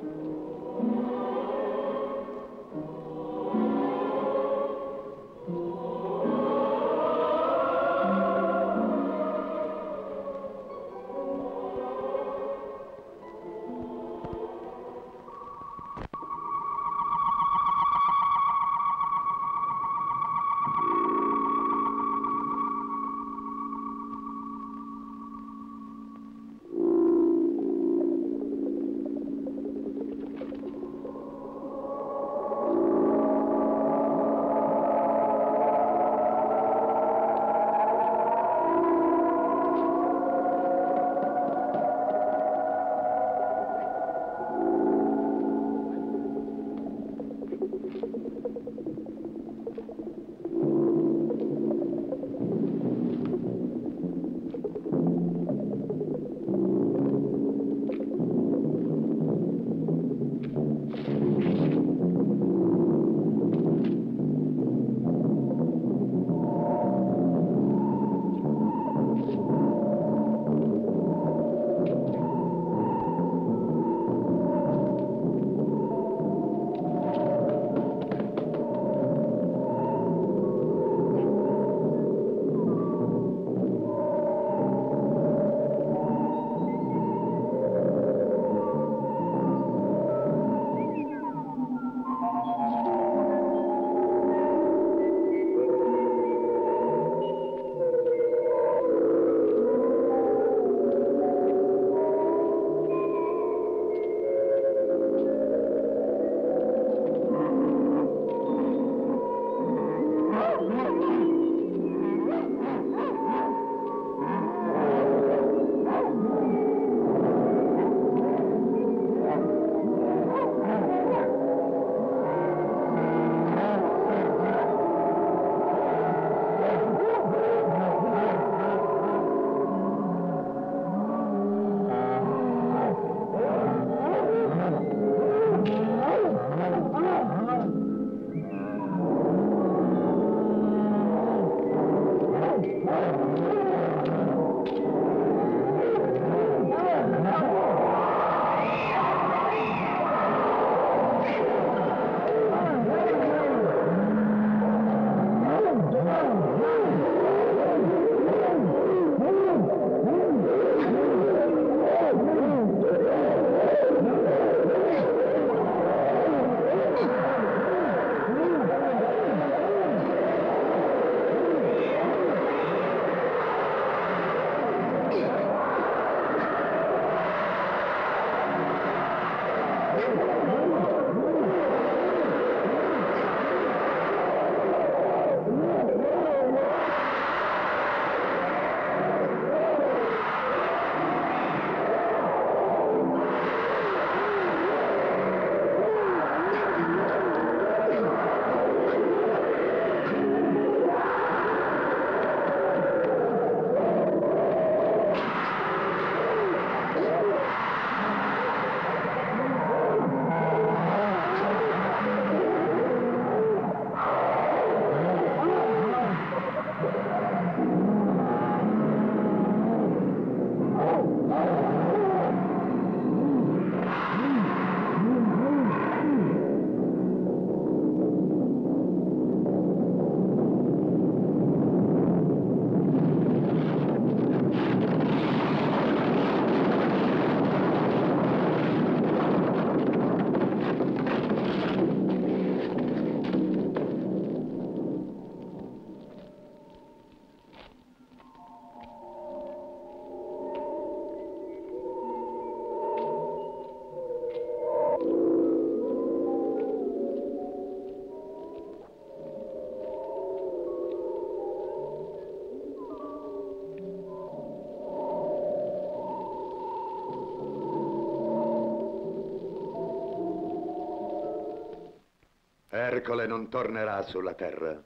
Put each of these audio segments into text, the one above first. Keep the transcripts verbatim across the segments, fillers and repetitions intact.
Ercole non tornerà sulla terra.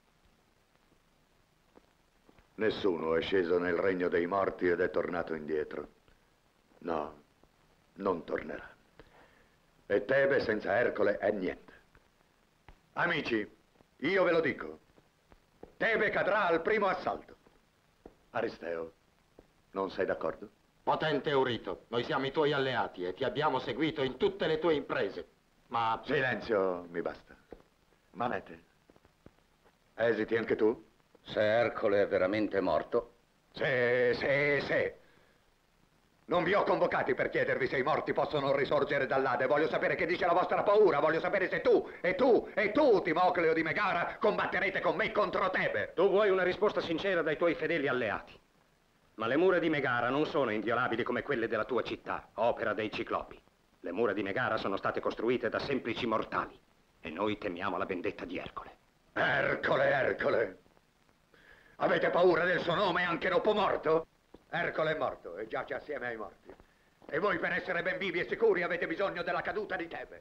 Nessuno è sceso nel regno dei morti ed è tornato indietro. No, non tornerà. E Tebe senza Ercole è niente. Amici, io ve lo dico. Tebe cadrà al primo assalto. Aristeo, non sei d'accordo? Potente Eurito, noi siamo i tuoi alleati e ti abbiamo seguito in tutte le tue imprese, ma... Silenzio, mi basta. Manete, esiti anche tu? Se Ercole è veramente morto? Sì, sì, sì. Non vi ho convocati per chiedervi se i morti possono risorgere dall'Ade. Voglio sapere che dice la vostra paura. Voglio sapere se tu, e tu, e tu, Timocleo di Megara, combatterete con me contro Tebe. Tu vuoi una risposta sincera dai tuoi fedeli alleati. Ma le mura di Megara non sono inviolabili come quelle della tua città, opera dei Ciclopi. Le mura di Megara sono state costruite da semplici mortali. E noi temiamo la vendetta di Ercole. Ercole, Ercole. Avete paura del suo nome anche dopo morto? Ercole è morto e giace assieme ai morti. E voi per essere ben vivi e sicuri avete bisogno della caduta di Tebe.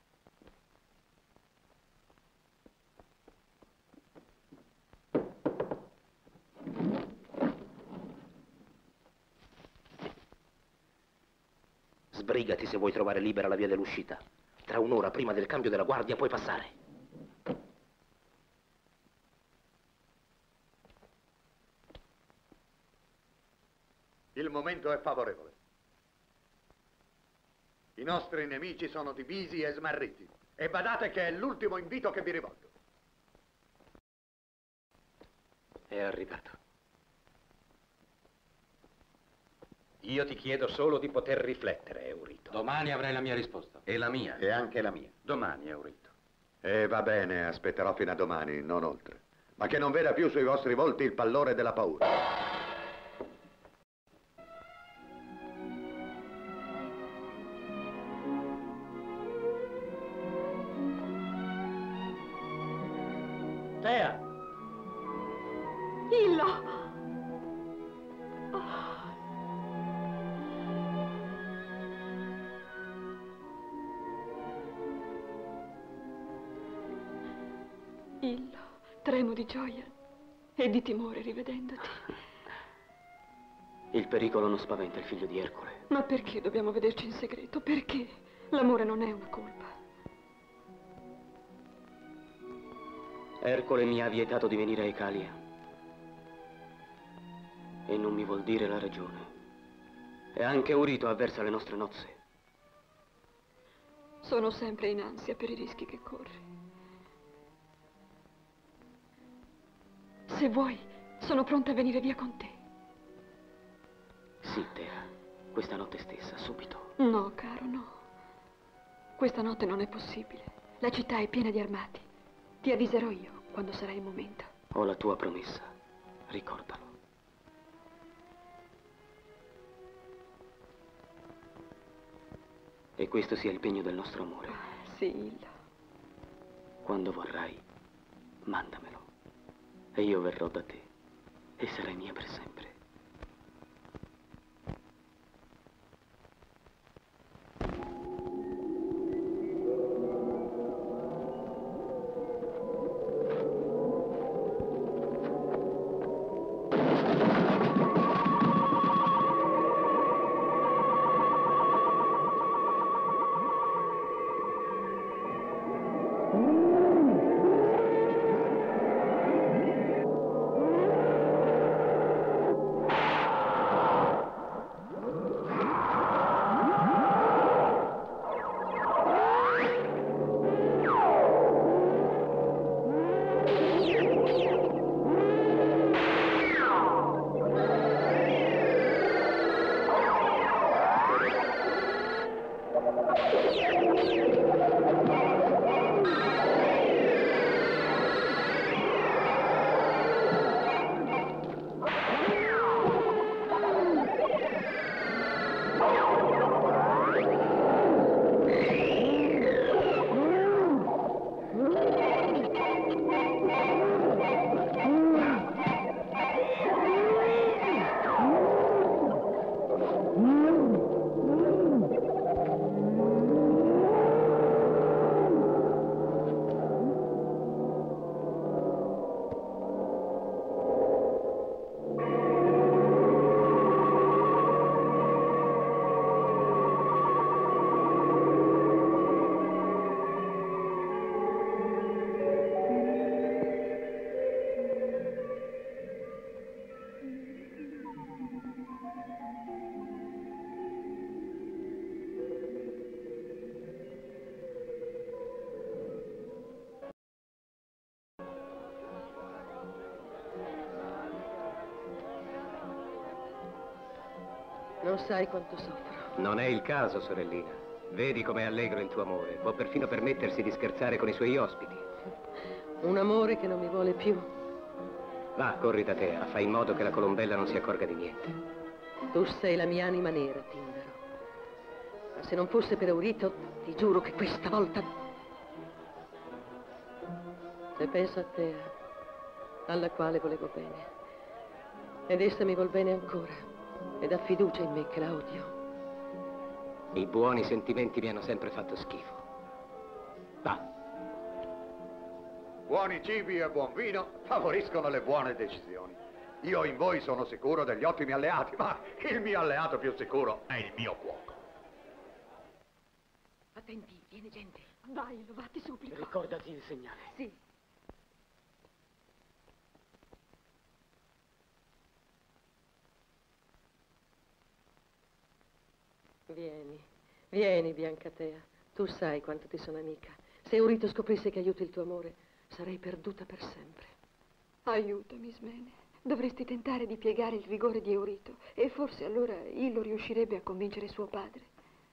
Sbrigati se vuoi trovare libera la via dell'uscita. Tra un'ora prima del cambio della guardia puoi passare. Il momento è favorevole. I nostri nemici sono divisi e smarriti. E badate che è l'ultimo invito che vi rivolgo. È arrivato. Io ti chiedo solo di poter riflettere, Eurito. Domani avrai la mia risposta. E la mia. E anche la mia. Domani, Eurito. E va bene, aspetterò fino a domani, non oltre. Ma che non veda più sui vostri volti il pallore della paura. Tea! Illo! Oh. Illo, tremo di gioia e di timore rivedendoti. Il pericolo non spaventa il figlio di Ercole. Ma perché dobbiamo vederci in segreto? Perché? L'amore non è una colpa. Ercole mi ha vietato di venire a Icalia. E non mi vuol dire la ragione. E anche Eurito avversa le nostre nozze. Sono sempre in ansia per i rischi che corri. Se vuoi, sono pronta a venire via con te. Sì, Tea. Questa notte stessa, subito. No, caro, no. Questa notte non è possibile. La città è piena di armati. Ti avviserò io quando sarà il momento. Ho la tua promessa. Ricordalo. E questo sia il pegno del nostro amore. Sì, Illo. Quando vorrai, mandamelo. E io verrò da te. E sarai mia per sempre. Non sai quanto soffro. Non è il caso, sorellina. Vedi com'è allegro il tuo amore. Può perfino permettersi di scherzare con i suoi ospiti. Un amore che non mi vuole più. Va, corri da te, fai in modo che la colombella non si accorga di niente. Tu sei la mia anima nera, Tindaro. Ma se non fosse per Eurito, ti giuro che questa volta... Se penso a te, alla quale volevo bene, ed essa mi vuol bene ancora, ed ha fiducia in me che la odio. I buoni sentimenti mi hanno sempre fatto schifo. Va. Buoni cibi e buon vino favoriscono le buone decisioni. Io in voi sono sicuro degli ottimi alleati, ma il mio alleato più sicuro è il mio cuoco. Attenti, viene gente. Vai, lo va, ti supplico. Ricordati il segnale. Sì. Vieni, vieni, Biancatea. Tu sai quanto ti sono amica. Se Eurito scoprisse che aiuto il tuo amore, sarei perduta per sempre. Aiutami, Ismene. Dovresti tentare di piegare il rigore di Eurito e forse allora Illo riuscirebbe a convincere suo padre.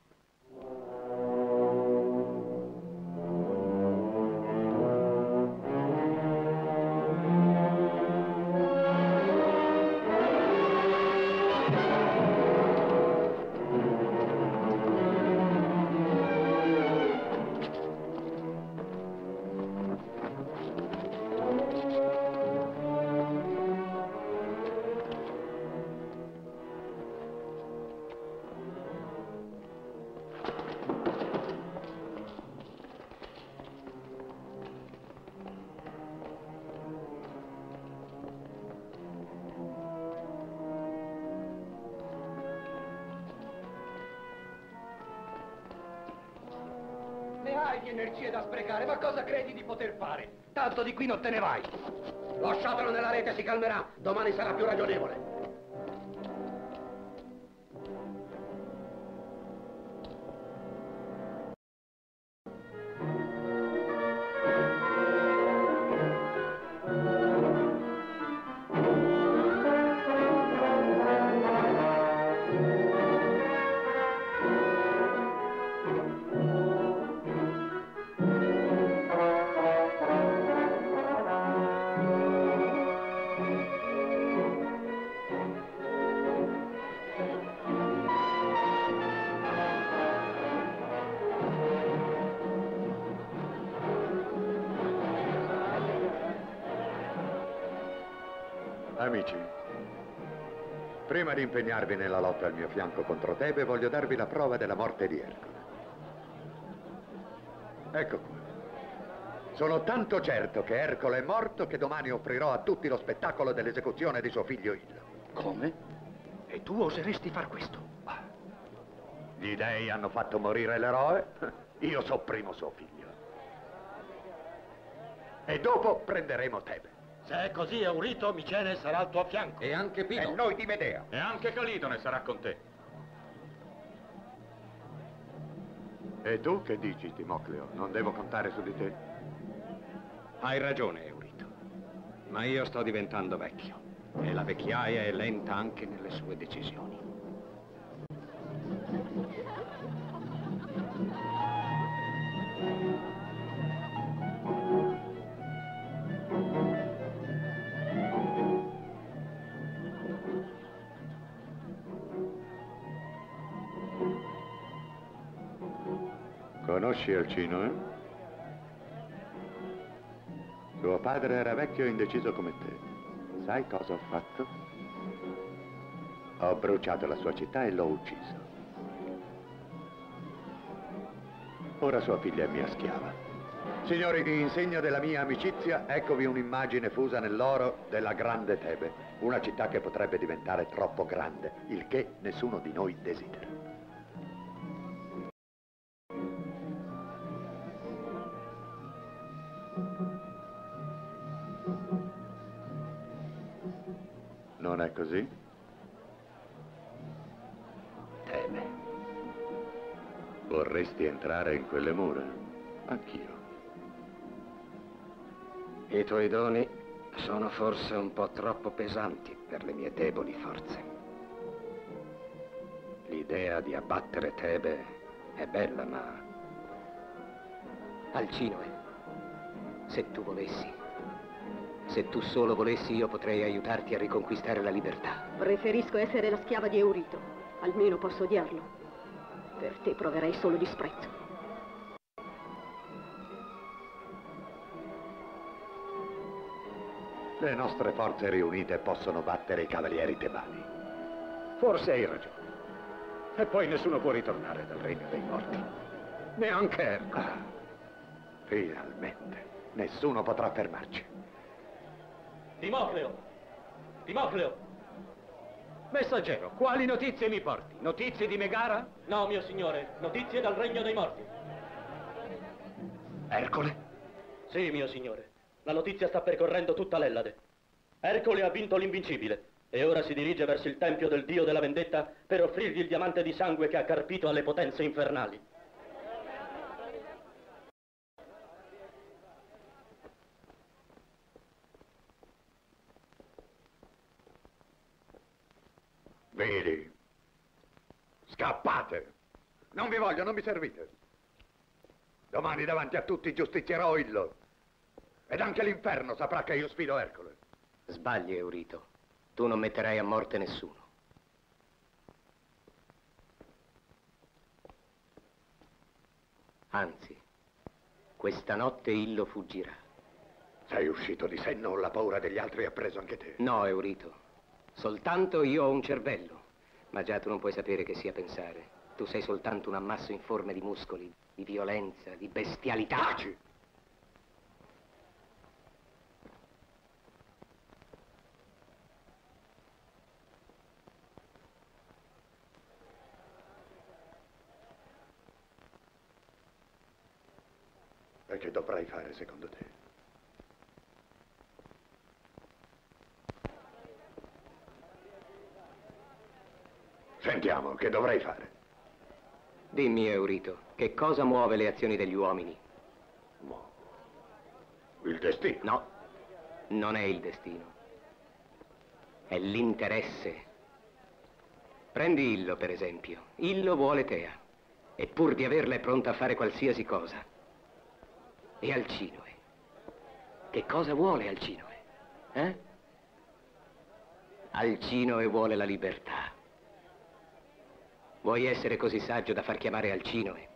Hai di energie da sprecare, ma cosa credi di poter fare? Tanto di qui non te ne vai. Lasciatelo nella rete, si calmerà. Domani sarà più ragionevole. Amici, prima di impegnarvi nella lotta al mio fianco contro Tebe, voglio darvi la prova della morte di Ercole. Ecco qua. Sono tanto certo che Ercole è morto che domani offrirò a tutti lo spettacolo dell'esecuzione di suo figlio Illo. Come? E tu oseresti far questo? Gli dei hanno fatto morire l'eroe, io sopprimo suo figlio. E dopo prenderemo Tebe. Se è così, Eurito, Micene sarà al tuo fianco. E anche Pino. E noi di Medea. E anche Calidone sarà con te. E tu che dici, Timocleo? Non devo contare su di te? Hai ragione, Eurito. Ma io sto diventando vecchio. E la vecchiaia è lenta anche nelle sue decisioni. Conosci Alcino, eh? Suo padre era vecchio e indeciso come te. Sai cosa ho fatto? Ho bruciato la sua città e l'ho ucciso. Ora sua figlia è mia schiava. Signori, in segno della mia amicizia, eccovi un'immagine fusa nell'oro della grande Tebe, una città che potrebbe diventare troppo grande, il che nessuno di noi desidera. Non è così? Tebe. Vorresti entrare in quelle mura? Anch'io. I tuoi doni sono forse un po' troppo pesanti per le mie deboli forze. L'idea di abbattere Tebe è bella, ma... Alcinoe, se tu volessi, se tu solo volessi, io potrei aiutarti a riconquistare la libertà. Preferisco essere la schiava di Eurito. Almeno posso odiarlo. Per te proverei solo disprezzo. Le nostre forze riunite possono battere i cavalieri tebani. Forse hai ragione. E poi nessuno può ritornare dal regno dei morti. Neanche Ercole. Ah, finalmente. Nessuno potrà fermarci. Timocleo! Timocleo! Messaggero, quali notizie mi porti? Notizie di Megara? No, mio signore, notizie dal regno dei morti. Ercole? Sì, mio signore. La notizia sta percorrendo tutta l'Ellade. Ercole ha vinto l'invincibile e ora si dirige verso il tempio del dio della vendetta per offrirgli il diamante di sangue che ha carpito alle potenze infernali. Vedi? Scappate! Non vi voglio, non mi servite. Domani davanti a tutti giustizierò Illo. Ed anche l'inferno saprà che io sfido Ercole. Sbagli, Eurito. Tu non metterai a morte nessuno. Anzi, questa notte Illo fuggirà. Sei uscito di senno o la paura degli altri ha preso anche te? No, Eurito. Soltanto io ho un cervello. Ma già tu non puoi sapere che sia pensare. Tu sei soltanto un ammasso informe di muscoli, di violenza, di bestialità. Taci! E che dovrai fare secondo te? Sentiamo, che dovrei fare? Dimmi, Eurito, che cosa muove le azioni degli uomini? Mo. Il destino. No, non è il destino. È l'interesse. Prendi Illo, per esempio. Illo vuole Tea. E pur di averla è pronta a fare qualsiasi cosa. E Alcinoe? Che cosa vuole Alcinoe? Eh? Alcinoe vuole la libertà. Vuoi essere così saggio da far chiamare Alcinoe?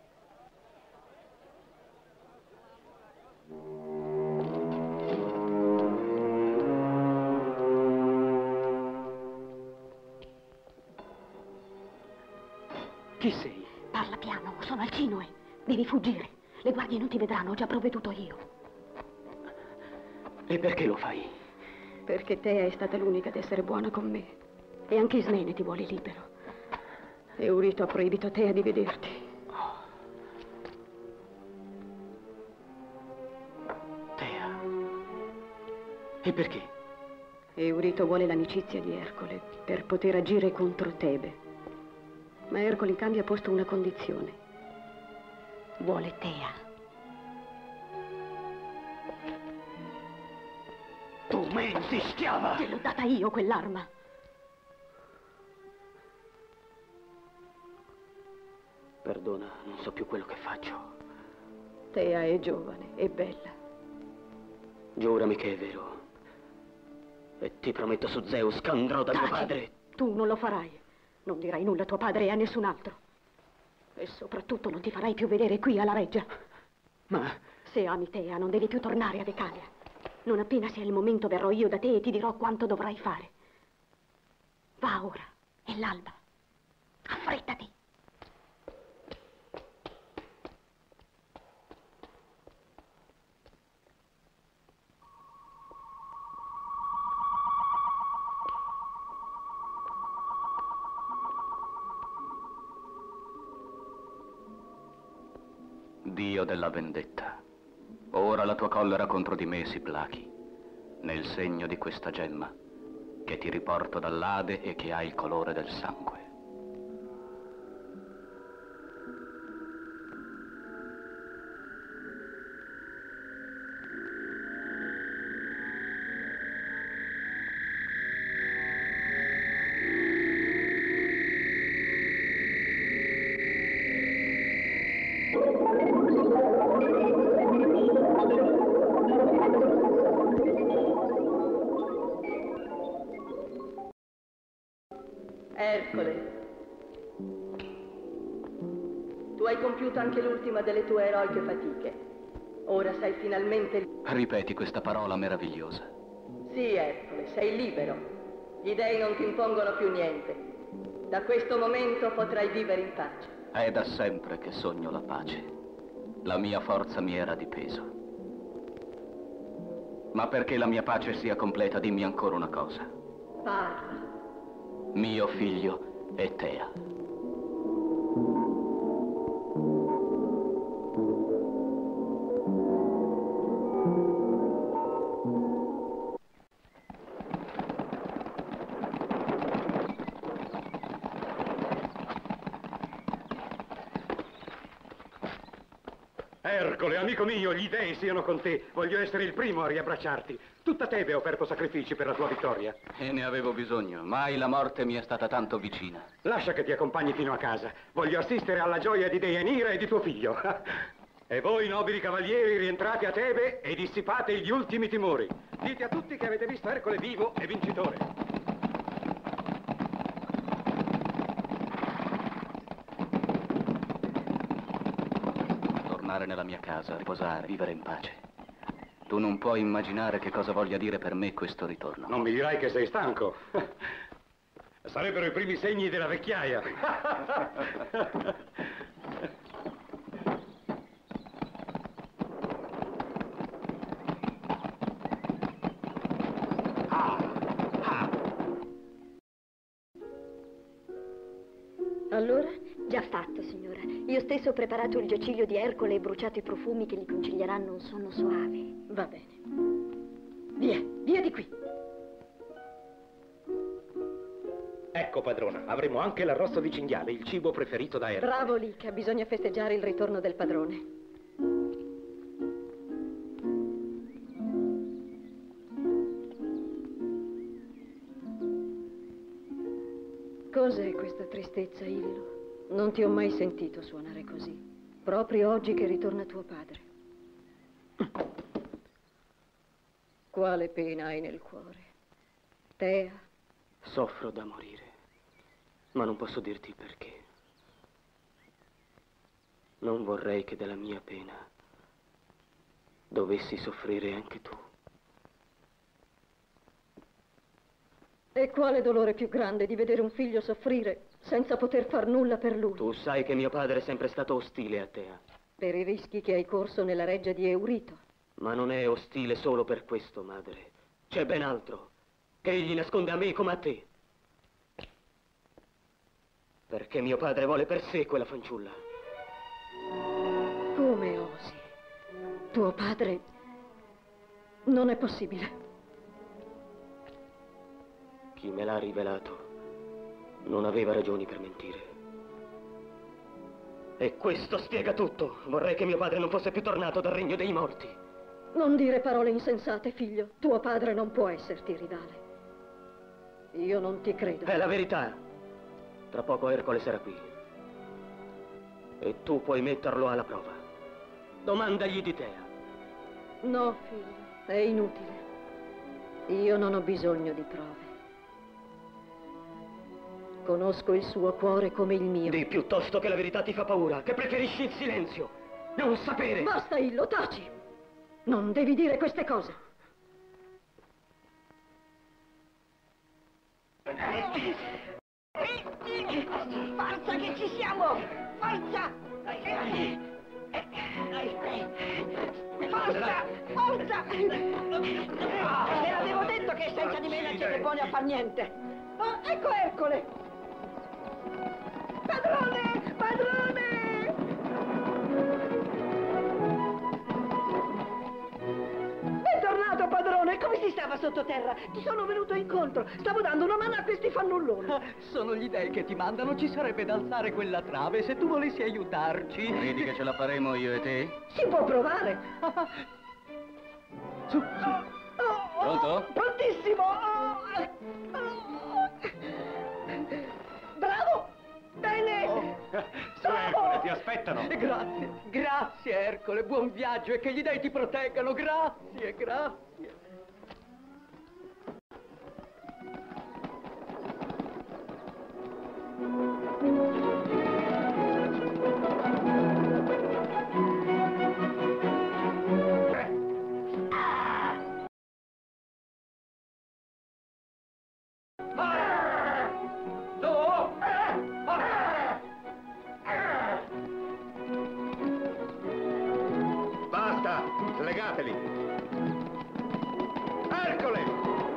Chi sei? Parla piano, sono Alcinoe. Devi fuggire. Le guardie non ti vedranno, ho già provveduto io. E perché lo fai? Perché te è stata l'unica ad essere buona con me. E anche Ismene ti vuole libero. Eurito ha proibito a Tea di vederti. Tea. E perché? Eurito vuole l'amicizia di Ercole per poter agire contro Tebe. Ma Ercole in cambio ha posto una condizione. Vuole Tea. Tu menti, schiava! Te l'ho data io quell'arma. Perdona, non so più quello che faccio. Tea è giovane e bella. Giurami che è vero. E ti prometto su Zeus che andrò da tuo Taci, padre. tu non lo farai. Non dirai nulla a tuo padre e a nessun altro. E soprattutto non ti farai più vedere qui alla reggia. Ma... Se ami Tea, non devi più tornare a Decalia. Non appena sia il momento verrò io da te e ti dirò quanto dovrai fare. Va ora, è l'alba. Affrettati. Dio della vendetta, ora la tua collera contro di me si plachi, nel segno di questa gemma, che ti riporto dall'Ade e che ha il colore del sangue. compiuto anche l'ultima delle tue eroiche fatiche. Ora sei finalmente... Ripeti questa parola meravigliosa. Sì, Ercole, sei libero. Gli dei non ti impongono più niente. Da questo momento potrai vivere in pace. È da sempre che sogno la pace. La mia forza mi era di peso. Ma perché la mia pace sia completa, dimmi ancora una cosa. Parla. Mio figlio è Tea. Ercole, amico mio, gli dei siano con te. Voglio essere il primo a riabbracciarti. Tutta Tebe ha offerto sacrifici per la tua vittoria. E ne avevo bisogno. Mai la morte mi è stata tanto vicina. Lascia che ti accompagni fino a casa. Voglio assistere alla gioia di Deianira e di tuo figlio. E voi, nobili cavalieri, rientrate a Tebe e dissipate gli ultimi timori. Dite a tutti che avete visto Ercole vivo e vincitore. Tornare nella mia casa, riposare, vivere in pace. Tu non puoi immaginare che cosa voglia dire per me questo ritorno. Non mi dirai che sei stanco. Sarebbero i primi segni della vecchiaia. Allora? Già fatto, signora. Io stesso ho preparato il giaciglio di Ercole e bruciato i profumi che gli concilieranno un sonno soave. Va bene. Via, via di qui. Ecco, padrona, avremo anche l'arrosto di cinghiale, il cibo preferito da Ercole. Bravo Lica, bisogna festeggiare il ritorno del padrone. Cos'è questa tristezza, Illo? Non ti ho mai sentito suonare così. Proprio oggi che ritorna tuo padre. Quale pena hai nel cuore? Tea? Soffro da morire, ma non posso dirti perché. Non vorrei che della mia pena dovessi soffrire anche tu. E quale dolore più grande di vedere un figlio soffrire senza poter far nulla per lui? Tu sai che mio padre è sempre stato ostile a Tea. Per i rischi che hai corso nella reggia di Eurito. Ma non è ostile solo per questo, madre. C'è ben altro, che egli nasconde a me come a te. Perché mio padre vuole per sé quella fanciulla. Come osi? Tuo padre... Non è possibile. Chi me l'ha rivelato non aveva ragioni per mentire. E questo spiega tutto. Vorrei che mio padre non fosse più tornato dal regno dei morti. Non dire parole insensate, figlio. Tuo padre non può esserti rivale. Io non ti credo. È la verità. Tra poco Ercole sarà qui. E tu puoi metterlo alla prova. Domandagli di Tea. No, figlio, è inutile. Io non ho bisogno di prove. Conosco il suo cuore come il mio. Di piuttosto che la verità ti fa paura, che preferisci il silenzio. Non sapere. Basta, Illo, taci. Non devi dire queste cose. Forza che ci siamo! Forza! Forza! Forza! Te l'avevo detto che senza di me non siete buoni a far niente! Oh, ecco Ercole! Padrone! Padrone! Bentornato, padrone! Come si stava sottoterra? Ti sono venuto incontro! Stavo dando una mano a questi fannulloni! Sono gli dei che ti mandano, ci sarebbe da alzare quella trave se tu volessi aiutarci. Credi che ce la faremo io e te? Si può provare! Su, su. Pronto? Prontissimo! Bravo! Bene! Oh. Su, Ercole, ti aspettano! Grazie, grazie Ercole, buon viaggio e che gli dei ti proteggano, grazie, grazie. Piegateli! Ercole!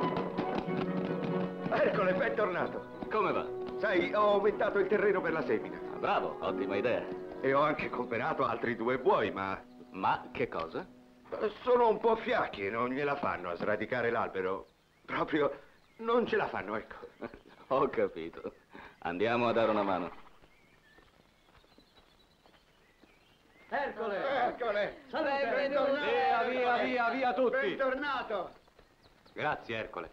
Ercole, ben tornato. Come va? Sai, ho aumentato il terreno per la semina. Ah, bravo, ottima idea. E ho anche comprato altri due buoi, ma... Ma che cosa? Sono un po' fiacchi, non gliela fanno a sradicare l'albero. Proprio non ce la fanno, ecco. Ho capito. Andiamo a dare una mano. Ercole! Ercole! Salve, bentornato! Via, via, via, via tutti! Bentornato! Grazie, Ercole.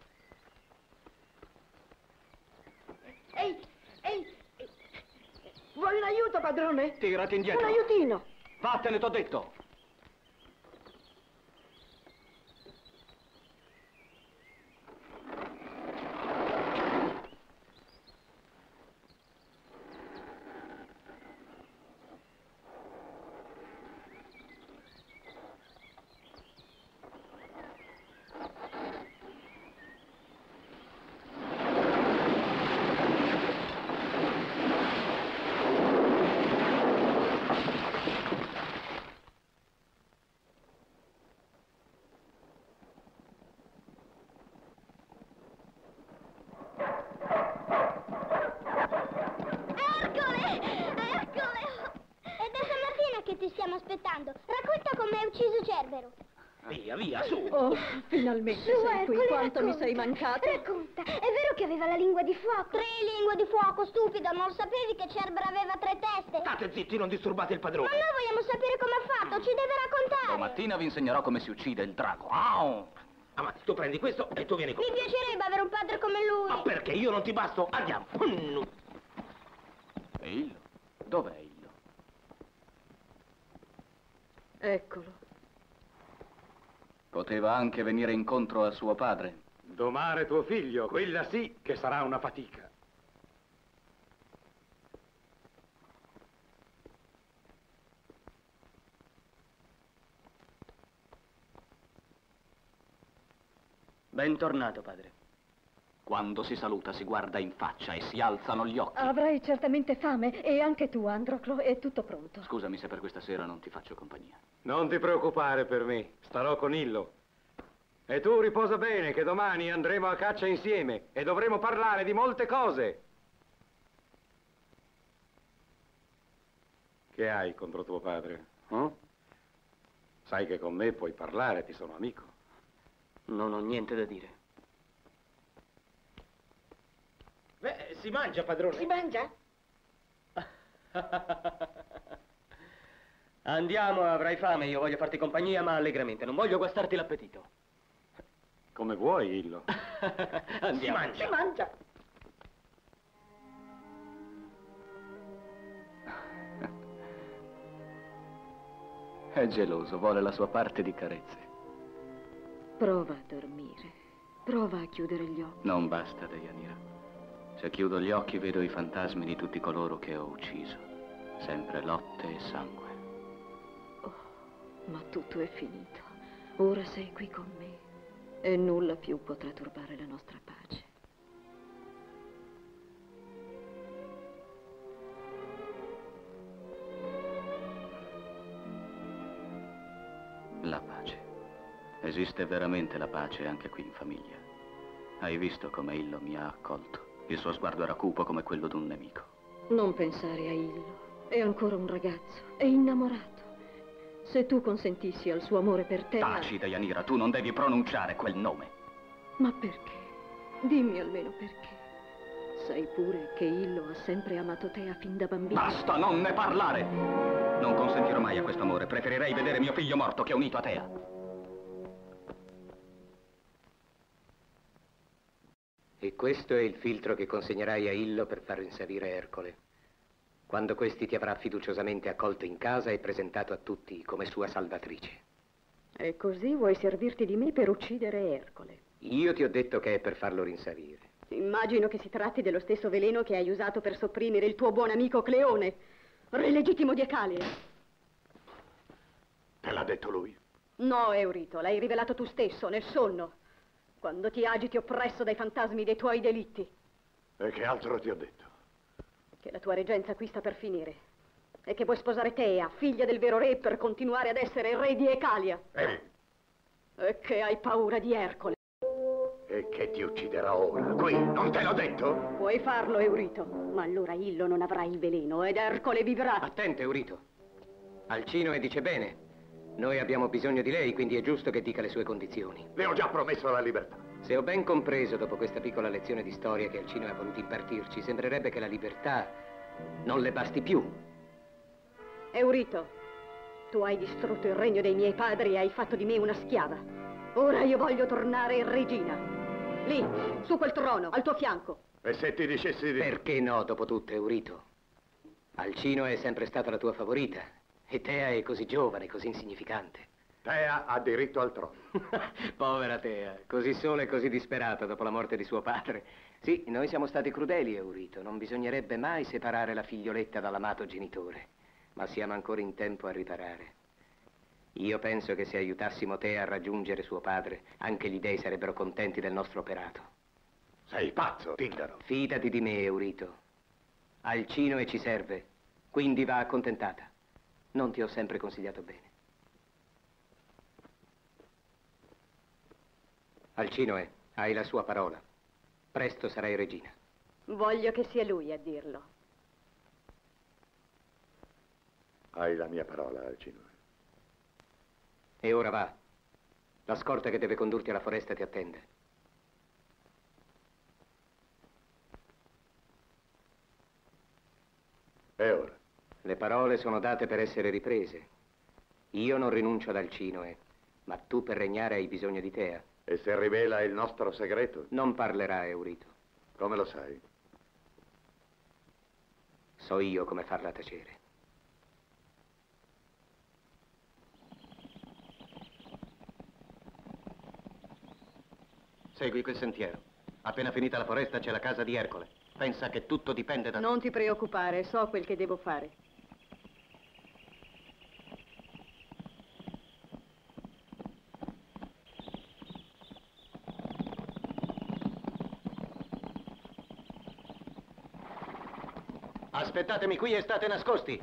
Ehi, ehi! Vuoi un aiuto, padrone? Tirati indietro! Un aiutino! Vattene, t'ho detto! Stiamo aspettando. Racconta come hai ucciso Cerbero. Via, via, su! Oh, finalmente Su, sei qui. Ercole, Quanto mi racconta. sei mancato. Racconta. È vero che aveva la lingua di fuoco? Tre lingue di fuoco, stupido. Non sapevi che Cerbero aveva tre teste? State zitti, non disturbate il padrone! Ma noi vogliamo sapere come ha fatto. Ci deve raccontare. Domattina vi insegnerò come si uccide il drago. Au! Avanti, tu prendi questo e tu vieni con Mi me. piacerebbe avere un padre come lui. Ma perché io non ti basto? Andiamo! E Illo? Dov'è Illo? Eccolo. Poteva anche venire incontro a suo padre. Domare tuo figlio, quella sì che sarà una fatica. Bentornato, padre. Quando si saluta si guarda in faccia e si alzano gli occhi. Avrai certamente fame e anche tu, Androclo, è tutto pronto. Scusami se per questa sera non ti faccio compagnia. Non ti preoccupare per me, starò con Illo. E tu riposa bene, che domani andremo a caccia insieme e dovremo parlare di molte cose. Che hai contro tuo padre? eh? Sai che con me puoi parlare, ti sono amico. Non ho niente da dire. Beh, si mangia, padrone. Si mangia? Andiamo, avrai fame, io voglio farti compagnia, ma allegramente, non voglio guastarti l'appetito. Come vuoi, Illo. Andiamo. Si mangia. Si mangia. È geloso, vuole la sua parte di carezze. Prova a dormire. Prova a chiudere gli occhi. Non basta, Deianira. Se chiudo gli occhi vedo i fantasmi di tutti coloro che ho ucciso. Sempre lotte e sangue. Oh, ma tutto è finito. Ora sei qui con me e nulla più potrà turbare la nostra pace. La pace. Esiste veramente la pace anche qui in famiglia. Hai visto come Illo mi ha accolto? Il suo sguardo era cupo come quello d'un nemico. Non pensare a Illo. È ancora un ragazzo. È innamorato. Se tu consentissi al suo amore per te... Taci, Deianira, tu non devi pronunciare quel nome. Ma perché? Dimmi almeno perché. Sai pure che Illo ha sempre amato Tea fin da bambino. Basta, non ne parlare! Non consentirò mai a questo amore. Preferirei vedere mio figlio morto che unito a Tea. E questo è il filtro che consegnerai a Illo per far rinsavire Ercole, quando questi ti avrà fiduciosamente accolto in casa e presentato a tutti come sua salvatrice. E così vuoi servirti di me per uccidere Ercole? Io ti ho detto che è per farlo rinsavire. Immagino che si tratti dello stesso veleno che hai usato per sopprimere il tuo buon amico Cleone, re legittimo di Ecalia. Te l'ha detto lui? No, Eurito, l'hai rivelato tu stesso, nel sonno, quando ti agiti oppresso dai fantasmi dei tuoi delitti. E che altro ti ho detto? Che la tua reggenza qui sta per finire e che vuoi sposare Tea, figlia del vero re, per continuare ad essere il re di Ecalia. Ehi, E che hai paura di Ercole. E che ti ucciderà ora. Qui, non te l'ho detto? Puoi farlo, Eurito, ma allora Illo non avrà il veleno ed Ercole vivrà. Attente, Eurito. Alcinoe dice bene. Noi abbiamo bisogno di lei, quindi è giusto che dica le sue condizioni. Le ho già promesso la libertà. Se ho ben compreso, dopo questa piccola lezione di storia che Alcinoe ha voluto impartirci, sembrerebbe che la libertà non le basti più. Eurito, tu hai distrutto il regno dei miei padri e hai fatto di me una schiava. Ora io voglio tornare regina. Lì, su quel trono, al tuo fianco. E se ti dicessi di... Perché no, dopo tutto, Eurito? Alcinoe è sempre stata la tua favorita. E Tea è così giovane, così insignificante. Tea ha diritto al trono. Povera Tea, così sola e così disperata dopo la morte di suo padre. Sì, noi siamo stati crudeli, Eurito. Non bisognerebbe mai separare la figlioletta dall'amato genitore. Ma siamo ancora in tempo a riparare. Io penso che se aiutassimo Tea a raggiungere suo padre, anche gli dei sarebbero contenti del nostro operato. Sei pazzo, Tindaro. Fidati di me, Eurito. Alcinoe ci serve, quindi va accontentata. Non ti ho sempre consigliato bene. Alcinoe, hai la sua parola. Presto sarai regina. Voglio che sia lui a dirlo. Hai la mia parola, Alcinoe. E ora va. La scorta che deve condurti alla foresta ti attende. E ora? Le parole sono date per essere riprese. Io non rinuncio ad Alcinoe, ma tu per regnare hai bisogno di Tea. E se rivela il nostro segreto? Non parlerà, Eurito. Come lo sai? So io come farla tacere. Segui quel sentiero. Appena finita la foresta c'è la casa di Ercole. Pensa che tutto dipende da... Non ti preoccupare, so quel che devo fare. Aspettatemi qui e state nascosti.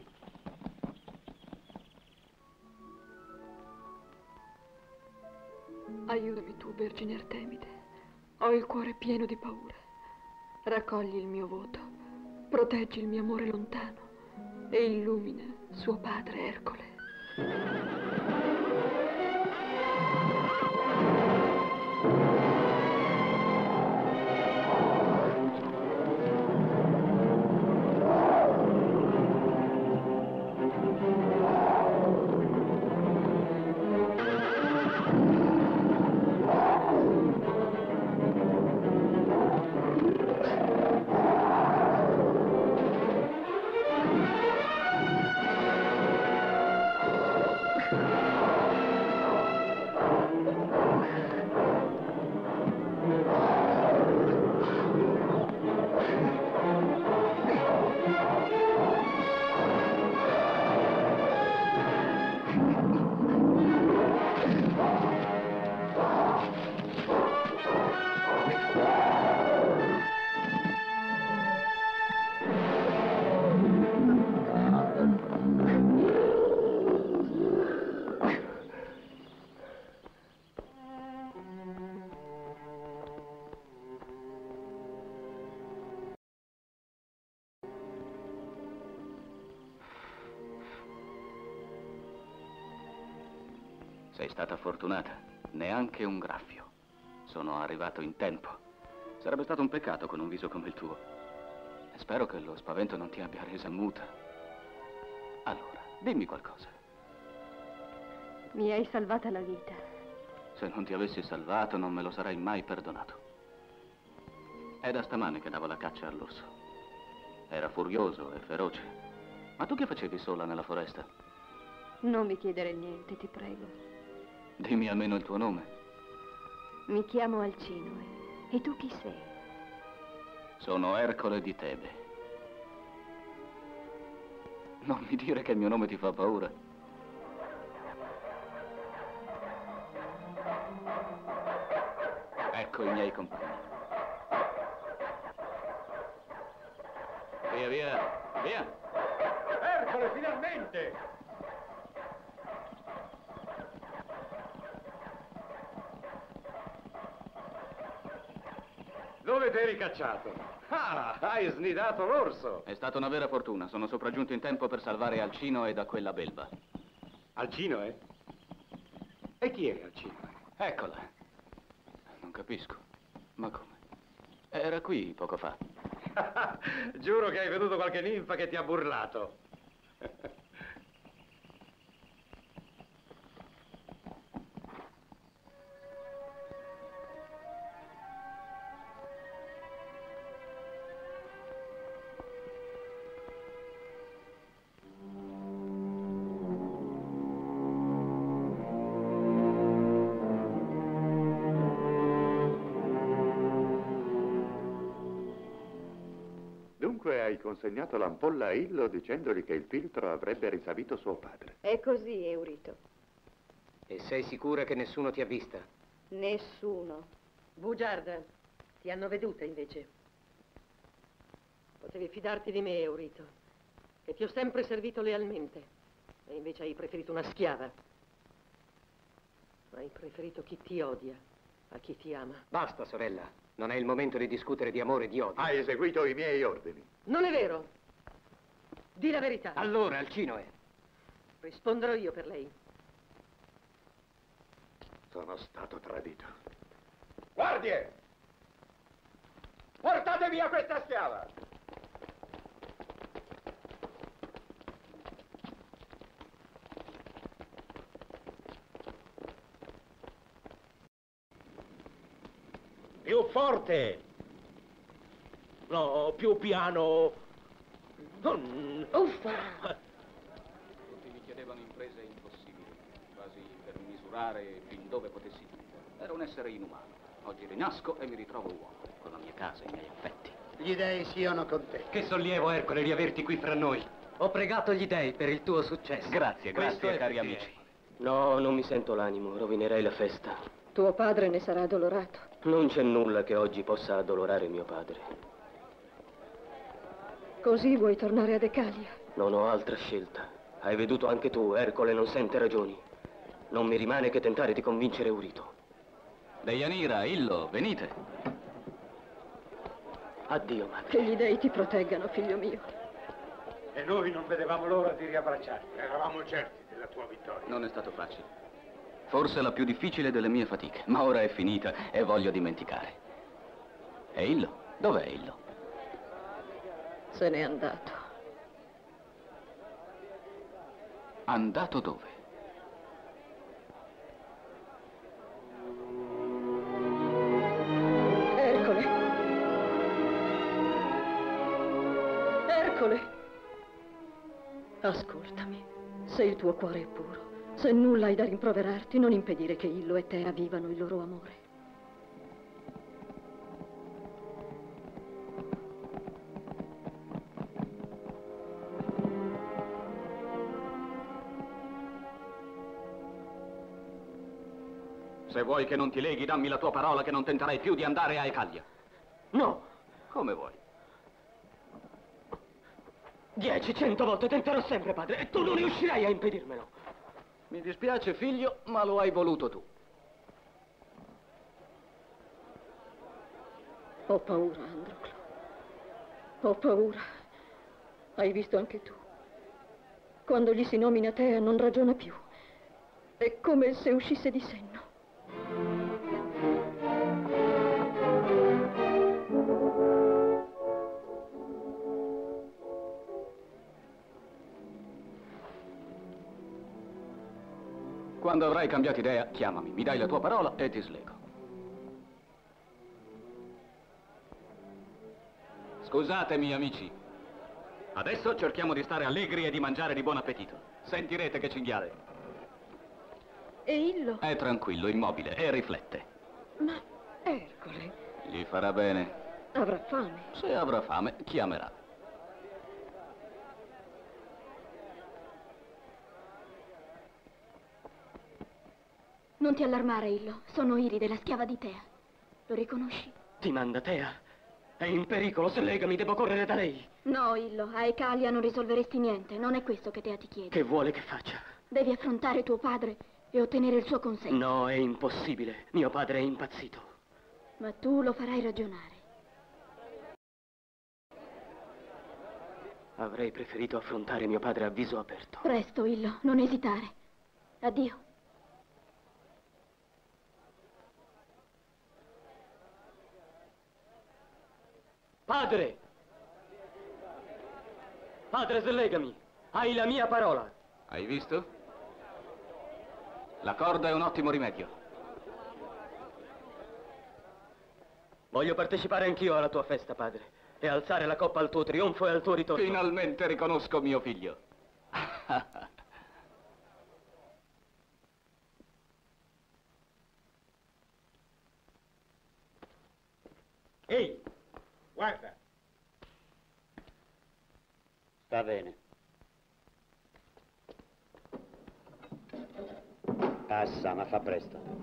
Aiutami tu, Vergine Artemide. Ho il cuore pieno di paura. Raccogli il mio voto, proteggi il mio amore lontano e illumina suo padre Ercole. Sei stata fortunata, neanche un graffio. Sono arrivato in tempo. Sarebbe stato un peccato con un viso come il tuo. E spero che lo spavento non ti abbia resa muta. Allora, dimmi qualcosa. Mi hai salvata la vita. Se non ti avessi salvato, non me lo sarei mai perdonato. È da stamane che davo la caccia all'orso. Era furioso e feroce. Ma tu che facevi sola nella foresta? Non mi chiedere niente, ti prego. Dimmi almeno il tuo nome. Mi chiamo Alcinoe. E tu chi sei? Sono Ercole di Tebe. Non mi dire che il mio nome ti fa paura. Ecco i miei compagni. Via, via, via! Ercole, finalmente! t'eri cacciato? Ah, hai snidato l'orso. È stata una vera fortuna. Sono sopraggiunto in tempo per salvare Alcino e da quella belva. Alcino, eh? E chi è Alcino? Eccola. Non capisco. Ma come? Era qui poco fa. Giuro che hai veduto qualche ninfa che ti ha burlato. Dunque hai consegnato l'ampolla a Illo dicendogli che il filtro avrebbe risavito suo padre. È così, Eurito. E sei sicura che nessuno ti ha vista? Nessuno. Bugiarda, ti hanno veduta invece. Potevi fidarti di me, Eurito, che ti ho sempre servito lealmente. E invece hai preferito una schiava. Hai preferito chi ti odia a chi ti ama. Basta, sorella. Non è il momento di discutere di amore e di odio. Hai eseguito i miei ordini. Non è vero. Di la verità. Allora, Alcino è. Risponderò io per lei. Sono stato tradito. Guardie! Portate via questa schiava! Più forte! No, più piano! Non... Uffa! Tutti mi chiedevano imprese impossibili, quasi per misurare fin dove potessi giungere. Ero un essere inumano. Oggi rinasco e mi ritrovo uomo, con la mia casa e i miei affetti. Gli dei siano con te. Che sollievo, Ercole, di averti qui fra noi. Ho pregato gli dei per il tuo successo. Grazie, Questo grazie, è cari perché- amici. No, non mi sento l'animo, rovinerei la festa. Tuo padre ne sarà addolorato. Non c'è nulla che oggi possa addolorare mio padre. Così vuoi tornare ad Ecalia? Non ho altra scelta. Hai veduto anche tu, Ercole non sente ragioni. Non mi rimane che tentare di convincere Eurito. Deianira, Illo, venite. Addio, madre. Che gli dei ti proteggano, figlio mio. E noi non vedevamo l'ora di riabbracciarti. Eravamo certi della tua vittoria. Non è stato facile. Forse la più difficile delle mie fatiche, ma ora è finita e voglio dimenticare. E Illo? Dov'è Illo? Se n'è andato. Andato dove? Ercole! Ercole! Ascoltami, se il tuo cuore è puro, se nulla hai da rimproverarti, non impedire che Illo e Tea vivano il loro amore. Se vuoi che non ti leghi, dammi la tua parola che non tenterai più di andare a Ecalia. No! Come vuoi. Dieci, cento volte tenterò sempre, padre, e tu non riuscirai a impedirmelo. Mi dispiace, figlio, ma lo hai voluto tu. Ho paura, Androclo. Ho paura. Hai visto anche tu. Quando gli si nomina Tea non ragiona più. È come se uscisse di senno. Quando avrai cambiato idea, chiamami, mi dai la tua parola e ti slego. Scusatemi, amici. Adesso cerchiamo di stare allegri e di mangiare di buon appetito. Sentirete che cinghiale. E Illo? È tranquillo, immobile e riflette. Ma Ercole Gli farà bene. avrà fame. Se avrà fame, chiamerà. Non ti allarmare, Illo. Sono Iride, la schiava di Tea. Lo riconosci? Ti manda Tea. È in pericolo, se legami devo correre da lei. No, Illo, a Ecalia non risolveresti niente. Non è questo che Tea ti chiede. Che vuole che faccia? Devi affrontare tuo padre e ottenere il suo consenso. No, è impossibile. Mio padre è impazzito. Ma tu lo farai ragionare. Avrei preferito affrontare mio padre a viso aperto. Presto, Illo, non esitare. Addio. Padre! Padre, slegami! Hai la mia parola! Hai visto? La corda è un ottimo rimedio. Voglio partecipare anch'io alla tua festa, padre, e alzare la coppa al tuo trionfo e al tuo ritorno. Finalmente riconosco mio figlio. Ehi, guarda. Sta bene. Passa, ma fa presto.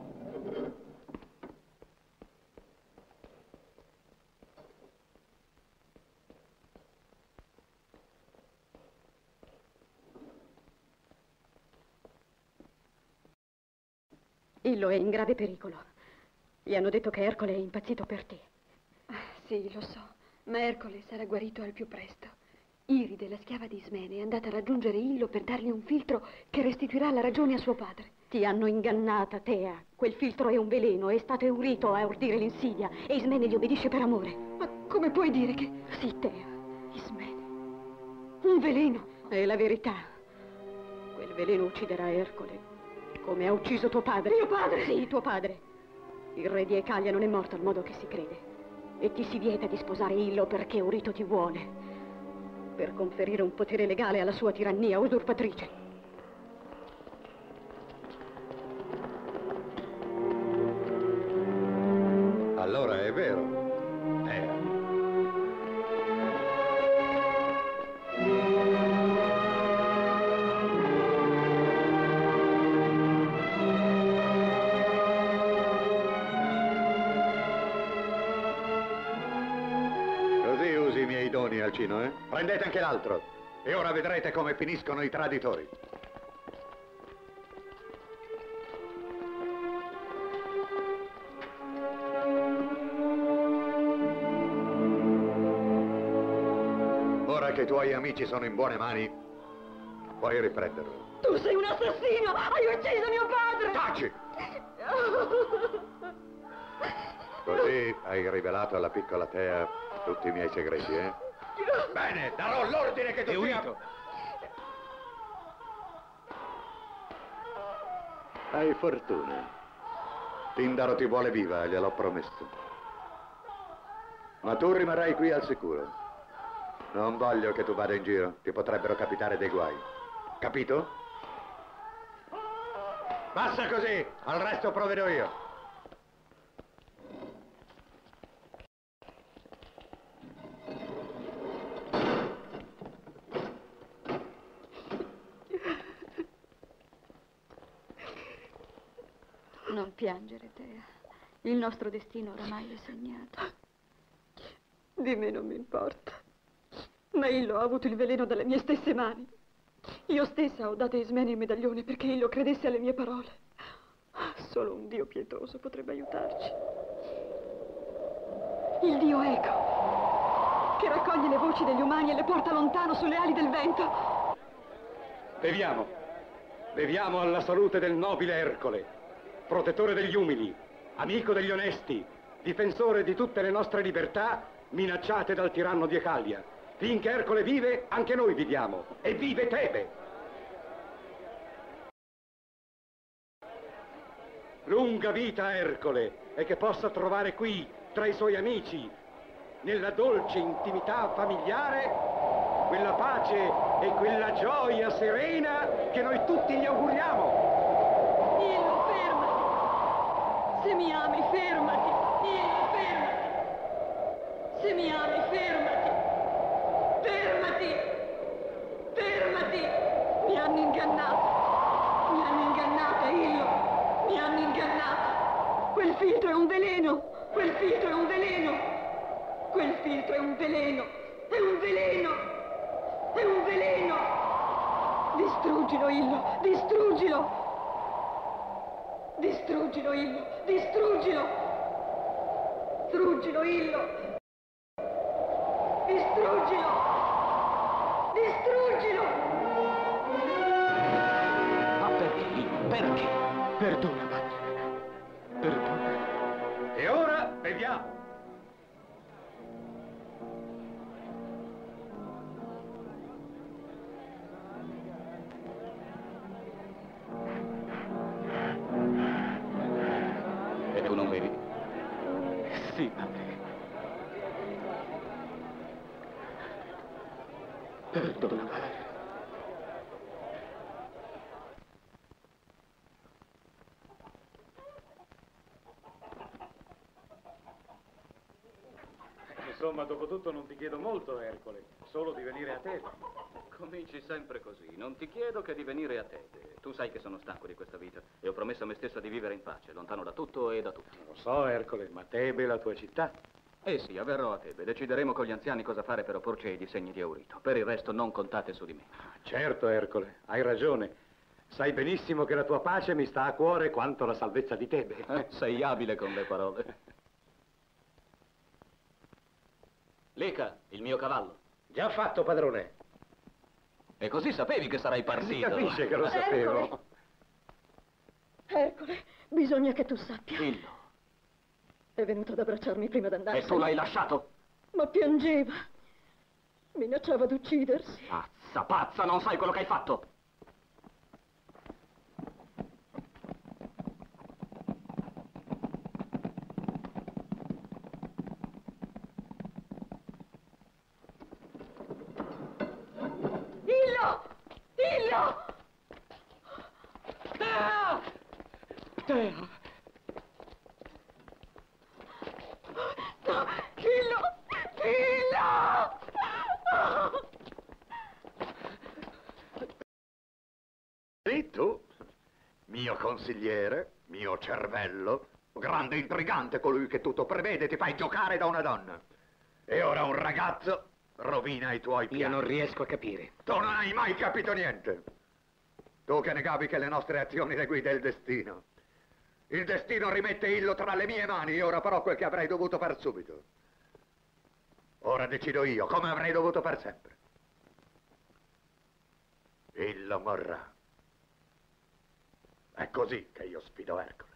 Illo è in grave pericolo. Gli hanno detto che Ercole è impazzito per te. Ah, sì, lo so, ma Ercole sarà guarito al più presto. Iride, la schiava di Ismene, è andata a raggiungere Illo per dargli un filtro che restituirà la ragione a suo padre. Ti hanno ingannata, Tea. Quel filtro è un veleno, è stato Eurito a ordire l'insidia e Ismene gli obbedisce per amore. Ma come puoi dire che... Sì, Tea. Ismene. Un veleno. È la verità. Quel veleno ucciderà Ercole. Come ha ucciso tuo padre. Mio padre? Sì, tuo padre. Il re di Ecalia non è morto al modo che si crede. E ti si vieta di sposare Illo perché Eurito ti vuole. Per conferire un potere legale alla sua tirannia usurpatrice. Allora è vero. Eh. Così usi i miei doni, Alcino, eh? Prendete anche l'altro. E ora vedrete come finiscono i traditori. Ora che i tuoi amici sono in buone mani, puoi riprenderlo. Tu sei un assassino! Hai ucciso mio padre! Taci! Così hai rivelato alla piccola Tea tutti i miei segreti, eh? Bene, darò l'ordine che tu sia... Eurito! Hai fortuna. Tindaro ti vuole viva, gliel'ho promesso. Ma tu rimarrai qui al sicuro. Non voglio che tu vada in giro, ti potrebbero capitare dei guai. Capito? Passa così, al resto provvedo io. Non piangere, Tea. Il nostro destino oramai è segnato. Di me non mi importa. Ma Illo ha avuto il veleno dalle mie stesse mani. Io stessa ho dato a Ismene il medaglione perché Illo credesse alle mie parole. Solo un Dio pietoso potrebbe aiutarci. Il Dio Eco, che raccoglie le voci degli umani e le porta lontano sulle ali del vento. Beviamo. Beviamo alla salute del nobile Ercole, protettore degli umili, amico degli onesti, difensore di tutte le nostre libertà minacciate dal tiranno di Ecalia. Finché Ercole vive, anche noi viviamo. E vive Tebe! Lunga vita a Ercole, e che possa trovare qui, tra i suoi amici, nella dolce intimità familiare, quella pace e quella gioia serena che noi tutti gli auguriamo. Illo, fermati! Se mi ami, fermati! Illo, fermati! Se mi ami, fermati! Fermati! Fermati! Mi hanno ingannato! Mi hanno ingannata, Illo! Mi hanno ingannata! Quel filtro è un veleno! Quel filtro è un veleno! Quel filtro è un veleno! È un veleno! È un veleno! Distruggilo, Illo! Distruggilo! Distruggilo, Illo! Distruggilo! Distruggilo, Illo! Distruggilo! Distruggilo! Ma perché? Perché? Perdona, madre. Perdona. E ora beviamo. E tu non bevi? Sì, madre. Perdona, madre. Insomma, dopo tutto non ti chiedo molto, Ercole, solo di venire a Tebe. Cominci sempre così. Non ti chiedo che di venire a Tebe. Tu sai che sono stanco di questa vita e ho promesso a me stesso di vivere in pace, lontano da tutto e da tutti. Lo so, Ercole, ma Tebe è la tua città. Eh sì, avverrò a Tebe. Decideremo con gli anziani cosa fare per opporci ai disegni di Eurito. Per il resto non contate su di me. Certo, Ercole, hai ragione. Sai benissimo che la tua pace mi sta a cuore quanto la salvezza di Tebe. Eh, sei abile con le parole. Lica, il mio cavallo. Già fatto, padrone. E così sapevi che sarai partito. Si capisce che lo sapevo. Ercole, Ercole, bisogna che tu sappia. Dillo. È venuto ad abbracciarmi prima d'andare. E tu l'hai lasciato? Ma piangeva. Minacciava di uccidersi. Pazza, pazza, non sai quello che hai fatto. Dillo! Dillo! Tea! Tea! No, dillo! Dillo! E tu, mio consigliere, mio cervello, grande intrigante, colui che tutto prevede, ti fai giocare da una donna. E ora un ragazzo rovina i tuoi piani. Io non riesco a capire. Tu non hai mai capito niente. Tu che negavi che le nostre azioni le guida il destino. Il destino rimette Illo tra le mie mani, ora farò quel che avrei dovuto far subito. Ora decido io, come avrei dovuto per sempre. Illo morrà. È così che io sfido Ercole.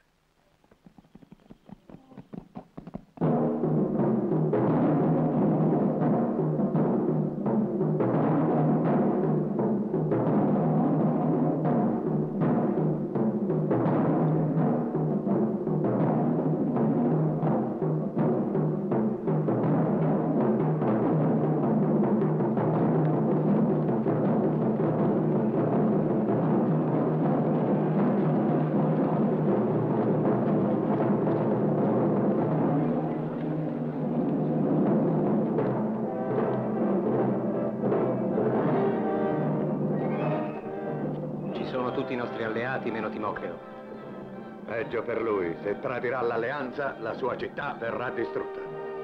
Tutti i nostri alleati meno Timocleo. Peggio per lui. Se tradirà l'alleanza, la sua città verrà distrutta.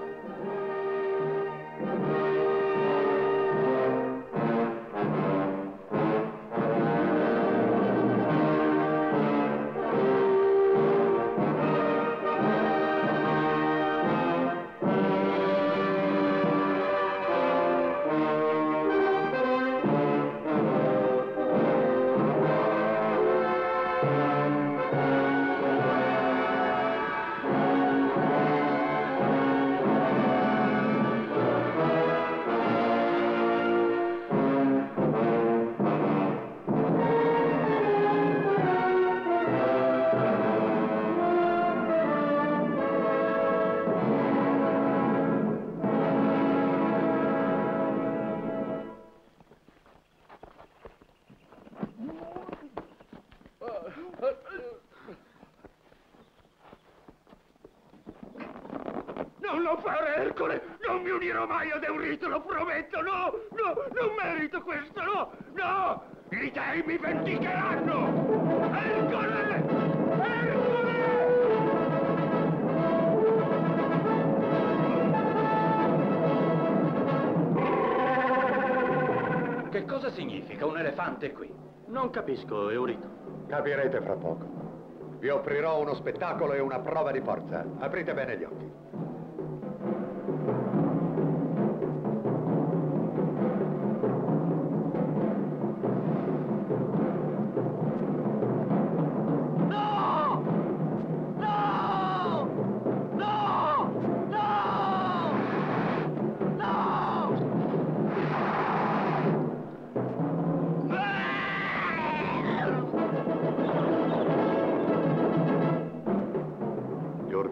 Non lo fare, Ercole! Non mi unirò mai ad Eurito, lo prometto! No! No! Non merito questo! No! No! I dei mi vendicheranno! Ercole! Ercole! Che cosa significa un elefante qui? Non capisco, Eurito. Capirete fra poco. Vi offrirò uno spettacolo e una prova di forza. Aprite bene gli occhi.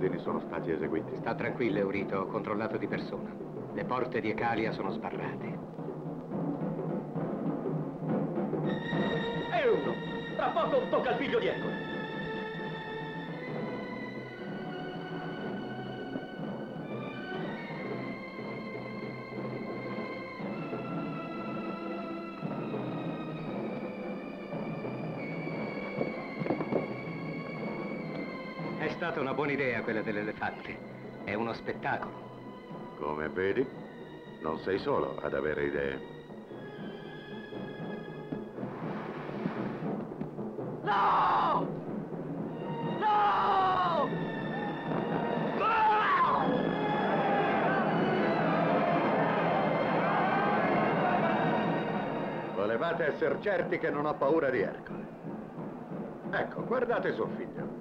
ordini sono stati eseguiti? Sta tranquillo, Eurito, ho controllato di persona. Le porte di Ecalia sono sbarrate. E uno! Tra poco tocca al figlio di Ercole. È stata una buona idea quella dell'elefante. È uno spettacolo. Come vedi, non sei solo ad avere idee. No! No! Volevate essere certi che non ho paura di Ercole. Ecco, guardate suo figlio.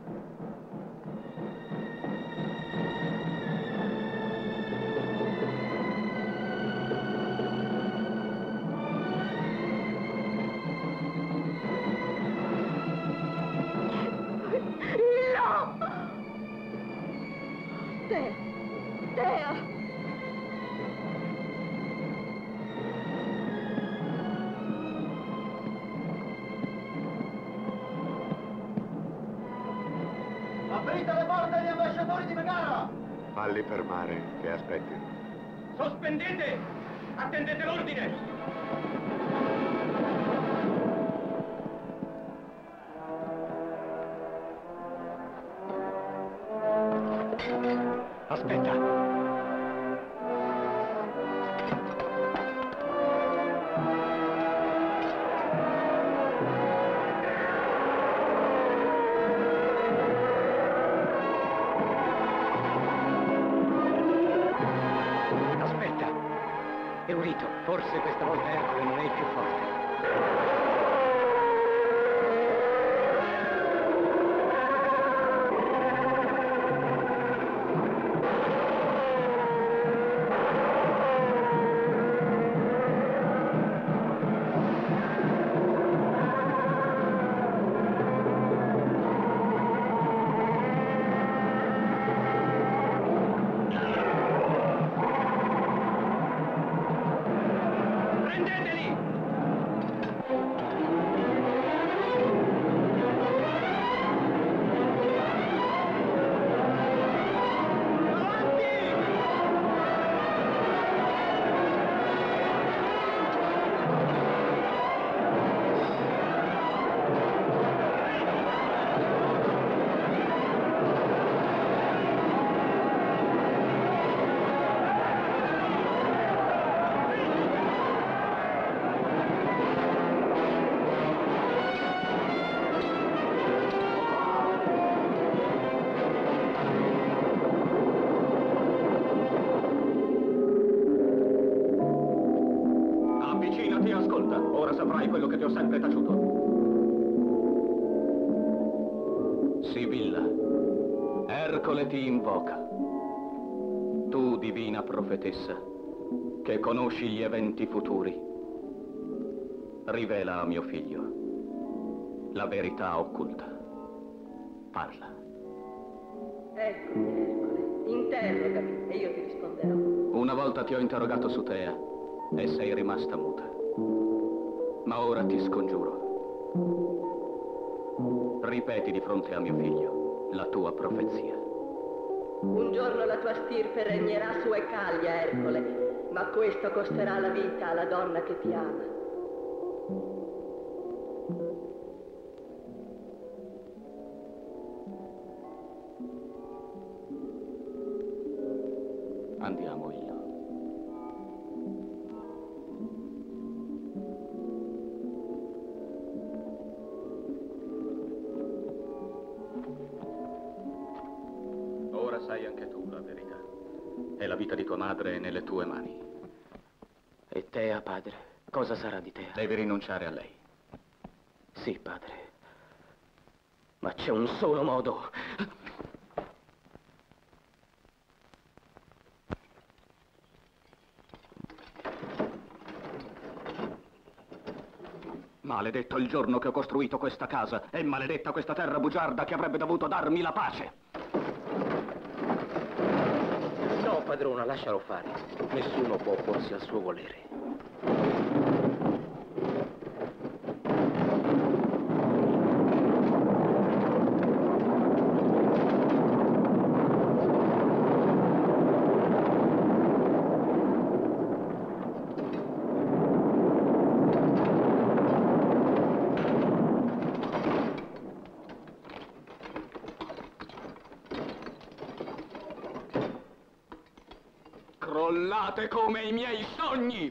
Tea! Tea! Aprite le porte agli ambasciatori di Megara! Falli fermare, che aspettino. Sospendete! Attendete l'ordine! Aspetta! Aspetta! Eurito, forse questa volta Ercole non è il più forte. Avvicinati e ascolta. Ora saprai quello che ti ho sempre taciuto. Sibilla, Ercole ti invoca. Tu, divina profetessa, che conosci gli eventi futuri, rivela a mio figlio la verità occulta. Parla. Eccomi, Ercole. Interrogami e io ti risponderò. Una volta ti ho interrogato su Tea e sei rimasta muta. Ma ora ti scongiuro. Ripeti di fronte a mio figlio la tua profezia. Un giorno la tua stirpe regnerà su Ecalia, Ercole, ma questo costerà la vita alla donna che ti ama. Andiamo, Illo. Ora sai anche tu la verità. E la vita di tua madre è nelle tue mani. E Tea, padre? Cosa sarà di Tea? Devi rinunciare a lei. Sì, padre. Ma c'è un solo modo. Maledetto il giorno che ho costruito questa casa e maledetta questa terra bugiarda che avrebbe dovuto darmi la pace. padrona, lascialo fare. Nessuno può opporsi al suo volere. Crollate come i miei sogni!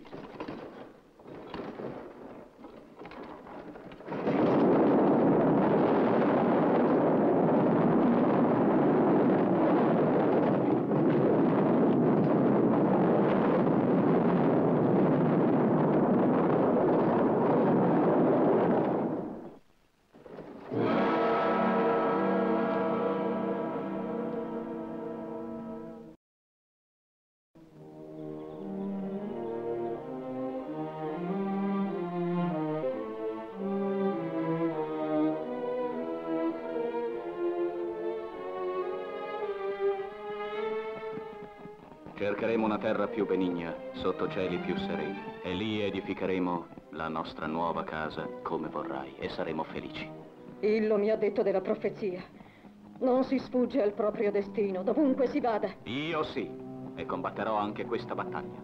Cercheremo una terra più benigna, sotto cieli più sereni, e lì edificheremo la nostra nuova casa come vorrai, e saremo felici. Illo mi ha detto della profezia. Non si sfugge al proprio destino, dovunque si vada. Io sì, e combatterò anche questa battaglia.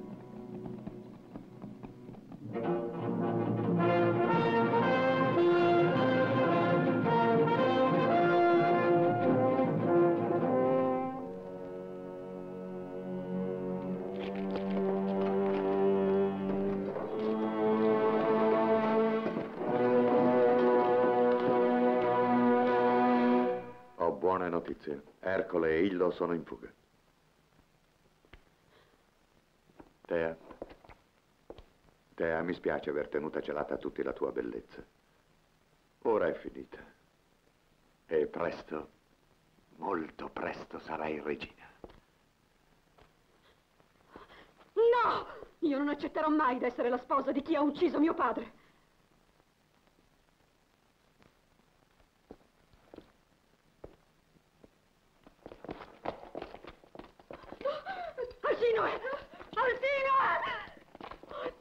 Buone notizie. Ercole e Illo sono in fuga. Tea. Tea, mi spiace aver tenuta celata a tutti la tua bellezza. Ora è finita. E presto, molto presto sarai regina. No! Io non accetterò mai di essere la sposa di chi ha ucciso mio padre. Alcinoe! Alcinoe!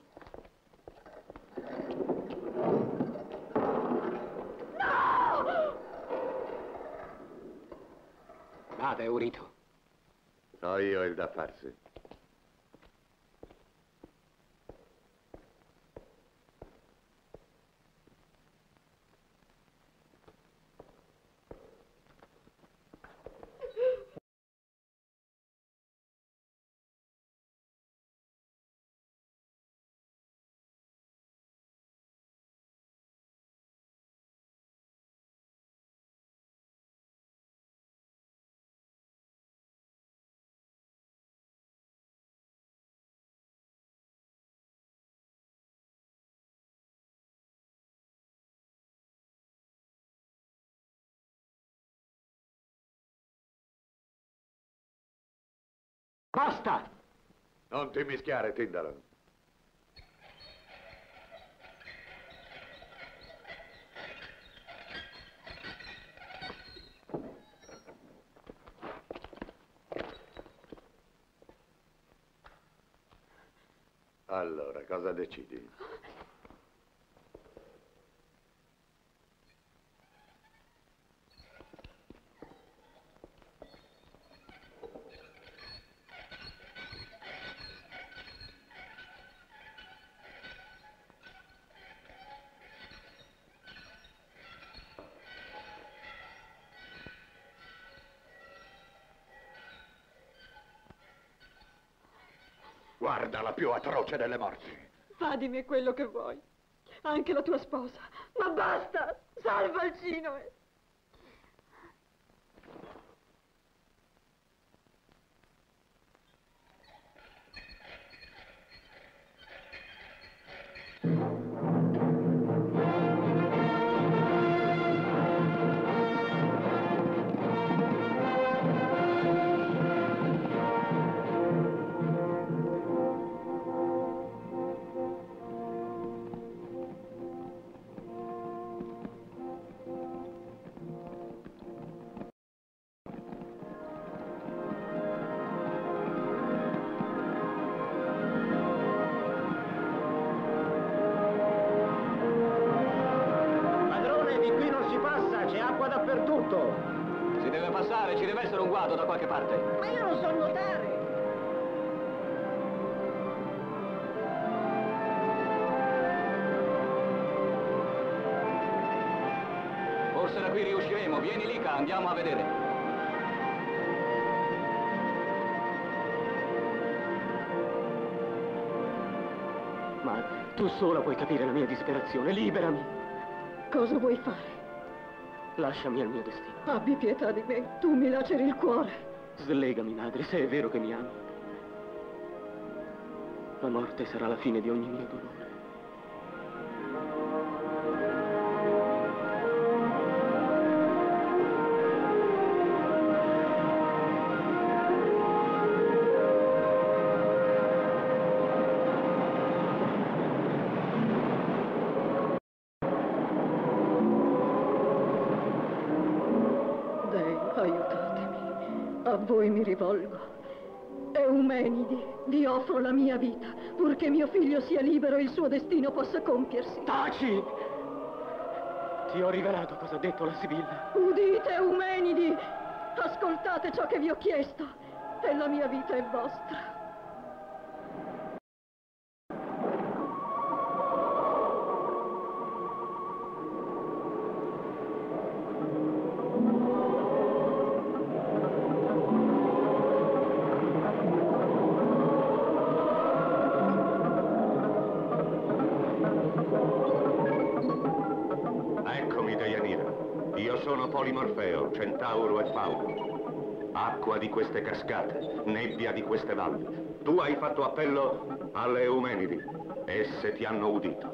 No! Vada, Eurito. So io il da farsi. Basta! Non ti mischiare, Tindaro. Allora, cosa decidi? Guarda la più atroce delle morti. Fa di me quello che vuoi. Anche la tua sposa. Ma basta! Salva Alcinoe! acqua dappertutto! Si deve passare, ci deve essere un guado da qualche parte. Ma io non so nuotare! Forse da qui riusciremo. Vieni, Lica, andiamo a vedere. Madre, tu sola puoi capire la mia disperazione. Liberami. Cosa vuoi fare? Lasciami al mio destino. Abbi pietà di me, tu mi laceri il cuore. Slegami, madre, se è vero che mi ami. La morte sarà la fine di ogni mio dolore. A voi mi rivolgo. Eumenidi, vi offro la mia vita, purché mio figlio sia libero e il suo destino possa compiersi. Taci! Ti ho rivelato cosa ha detto la Sibilla. Udite, Eumenidi! Ascoltate ciò che vi ho chiesto, e la mia vita è vostra. Polimorfeo, Centauro e Fauno. Acqua di queste cascate, nebbia di queste valli. Tu hai fatto appello alle Eumenidi. Esse ti hanno udito.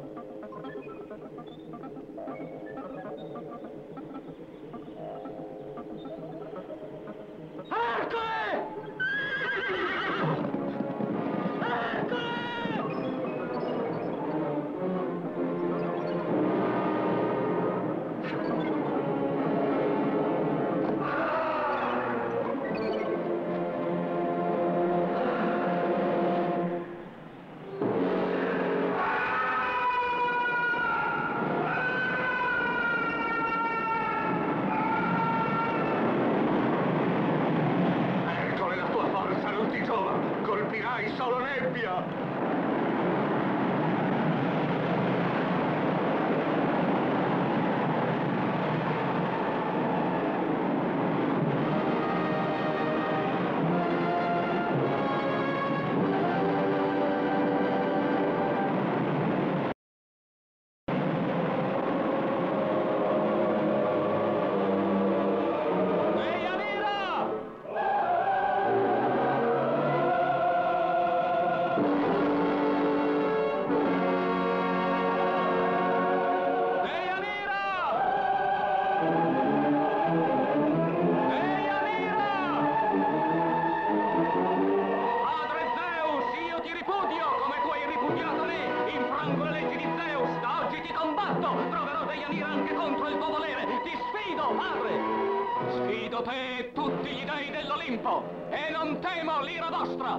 E non temo l'ira vostra!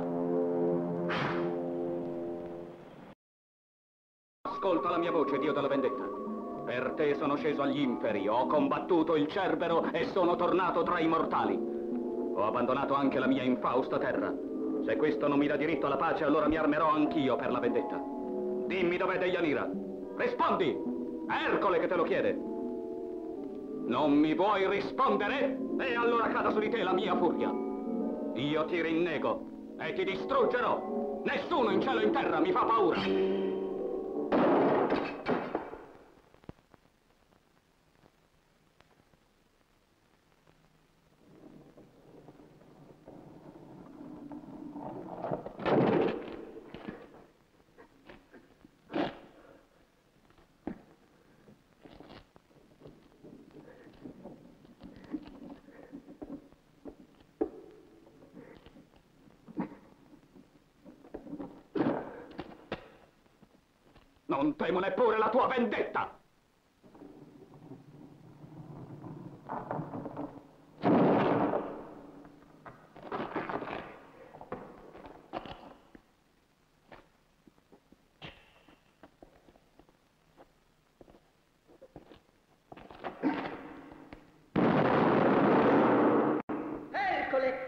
Ascolta la mia voce, Dio della vendetta. Per te sono sceso agli inferi, ho combattuto il Cerbero e sono tornato tra i mortali. Ho abbandonato anche la mia infausta terra. Se questo non mi dà diritto alla pace, allora mi armerò anch'io per la vendetta. Dimmi dov'è Deianira. Rispondi! È Ercole che te lo chiede. Non mi vuoi rispondere? E allora cada su di te la mia furia. Io ti rinnego e ti distruggerò. Nessuno in cielo e in terra mi fa paura. Non temo neppure la tua vendetta!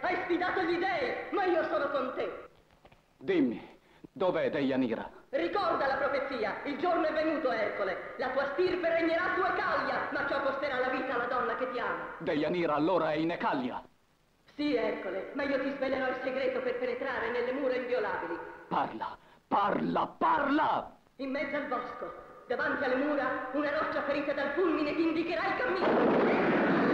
Hai sfidato gli dei, ma io sono con te. Dimmi, dov'è Deianira? Ricorda la profezia, il giorno è venuto, Ercole. La tua stirpe regnerà su Ecalia, ma ciò costerà la vita alla donna che ti ama. Deianira allora è in Ecalia. Sì, Ercole, ma io ti svelerò il segreto per penetrare nelle mura inviolabili. Parla, parla, parla! In mezzo al bosco, davanti alle mura, una roccia ferita dal fulmine ti indicherà il cammino.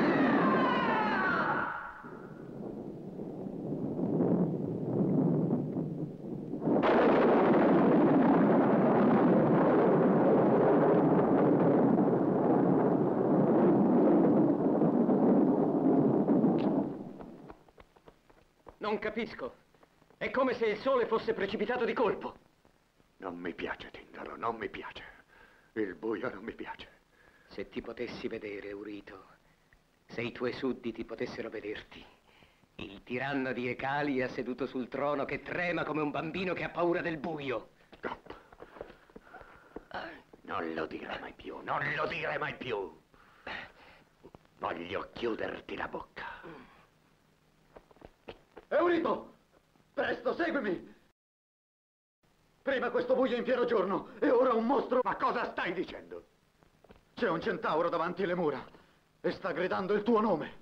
Non capisco. È come se il sole fosse precipitato di colpo. Non mi piace, Tindaro, non mi piace. Il buio non mi piace. Se ti potessi vedere, Eurito, se i tuoi sudditi potessero vederti, il tiranno di Ecalia seduto sul trono che trema come un bambino che ha paura del buio. Non lo dire mai più, non lo dire mai più. Voglio chiuderti la bocca. Eurito! Presto, seguimi! Prima questo buio in pieno giorno e ora un mostro... Ma cosa stai dicendo? C'è un centauro davanti alle mura e sta gridando il tuo nome.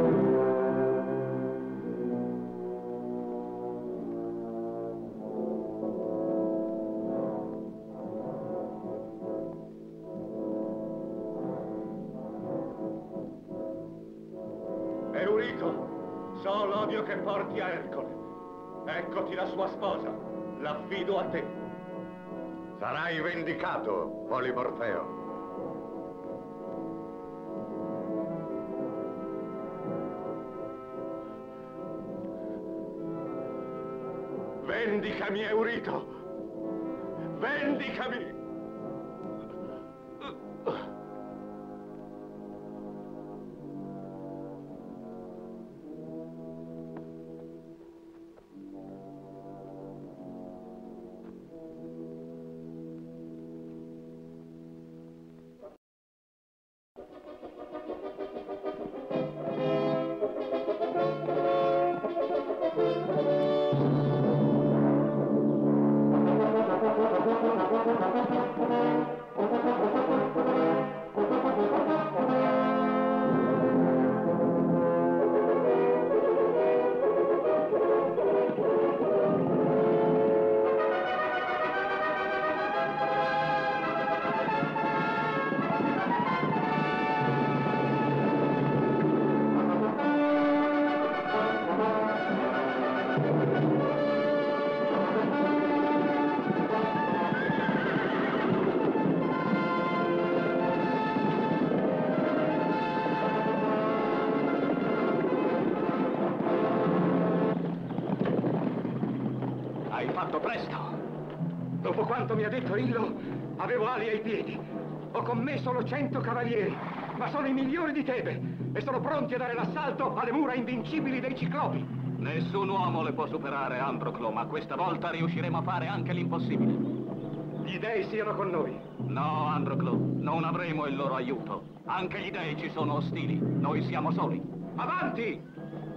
Eurito, so l'odio che porti a Ercole. Eccoti la sua sposa. L'affido a te. Sarai vendicato, Polimorfeo. Vendicami, Eurito! Vendicami! Dopo quanto mi ha detto Illo, avevo ali ai piedi. Ho con me solo cento cavalieri, ma sono i migliori di Tebe e sono pronti a dare l'assalto alle mura invincibili dei Ciclopi. Nessun uomo le può superare, Androclo, ma questa volta riusciremo a fare anche l'impossibile. Gli dei siano con noi. No, Androclo, non avremo il loro aiuto. Anche gli dei ci sono ostili. Noi siamo soli. Avanti!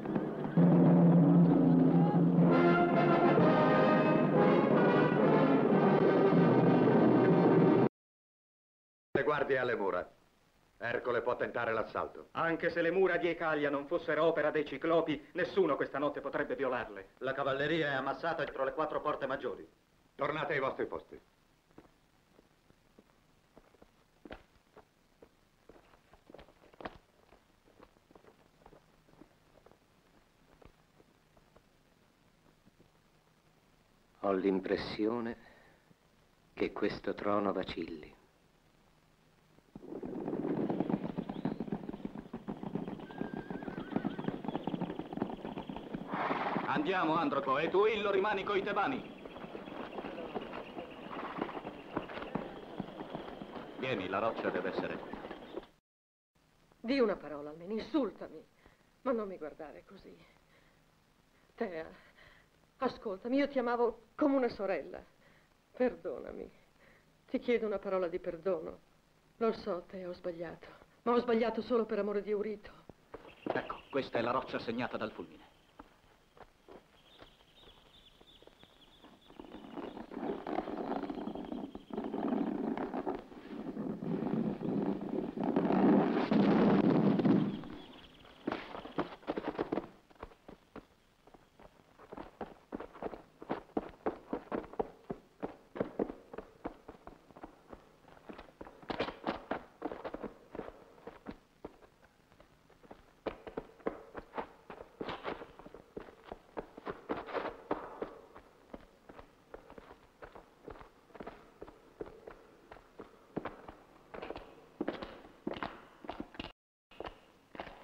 Le guardie alle mura. Ercole può tentare l'assalto. Anche se le mura di Ecalia non fossero opera dei Ciclopi, nessuno questa notte potrebbe violarle. La cavalleria è ammassata dietro le quattro porte maggiori. Tornate ai vostri posti. Ho l'impressione che questo trono vacilli. Andiamo, Androclo, e tu, Illo, rimani coi Tebani. Vieni, la roccia deve essere qui. Di una parola almeno, insultami, ma non mi guardare così. Tea, ascoltami, io ti amavo come una sorella. Perdonami. Ti chiedo una parola di perdono. Lo so, Tea, ho sbagliato, ma ho sbagliato solo per amore di Eurito. Ecco, questa è la roccia segnata dal fulmine.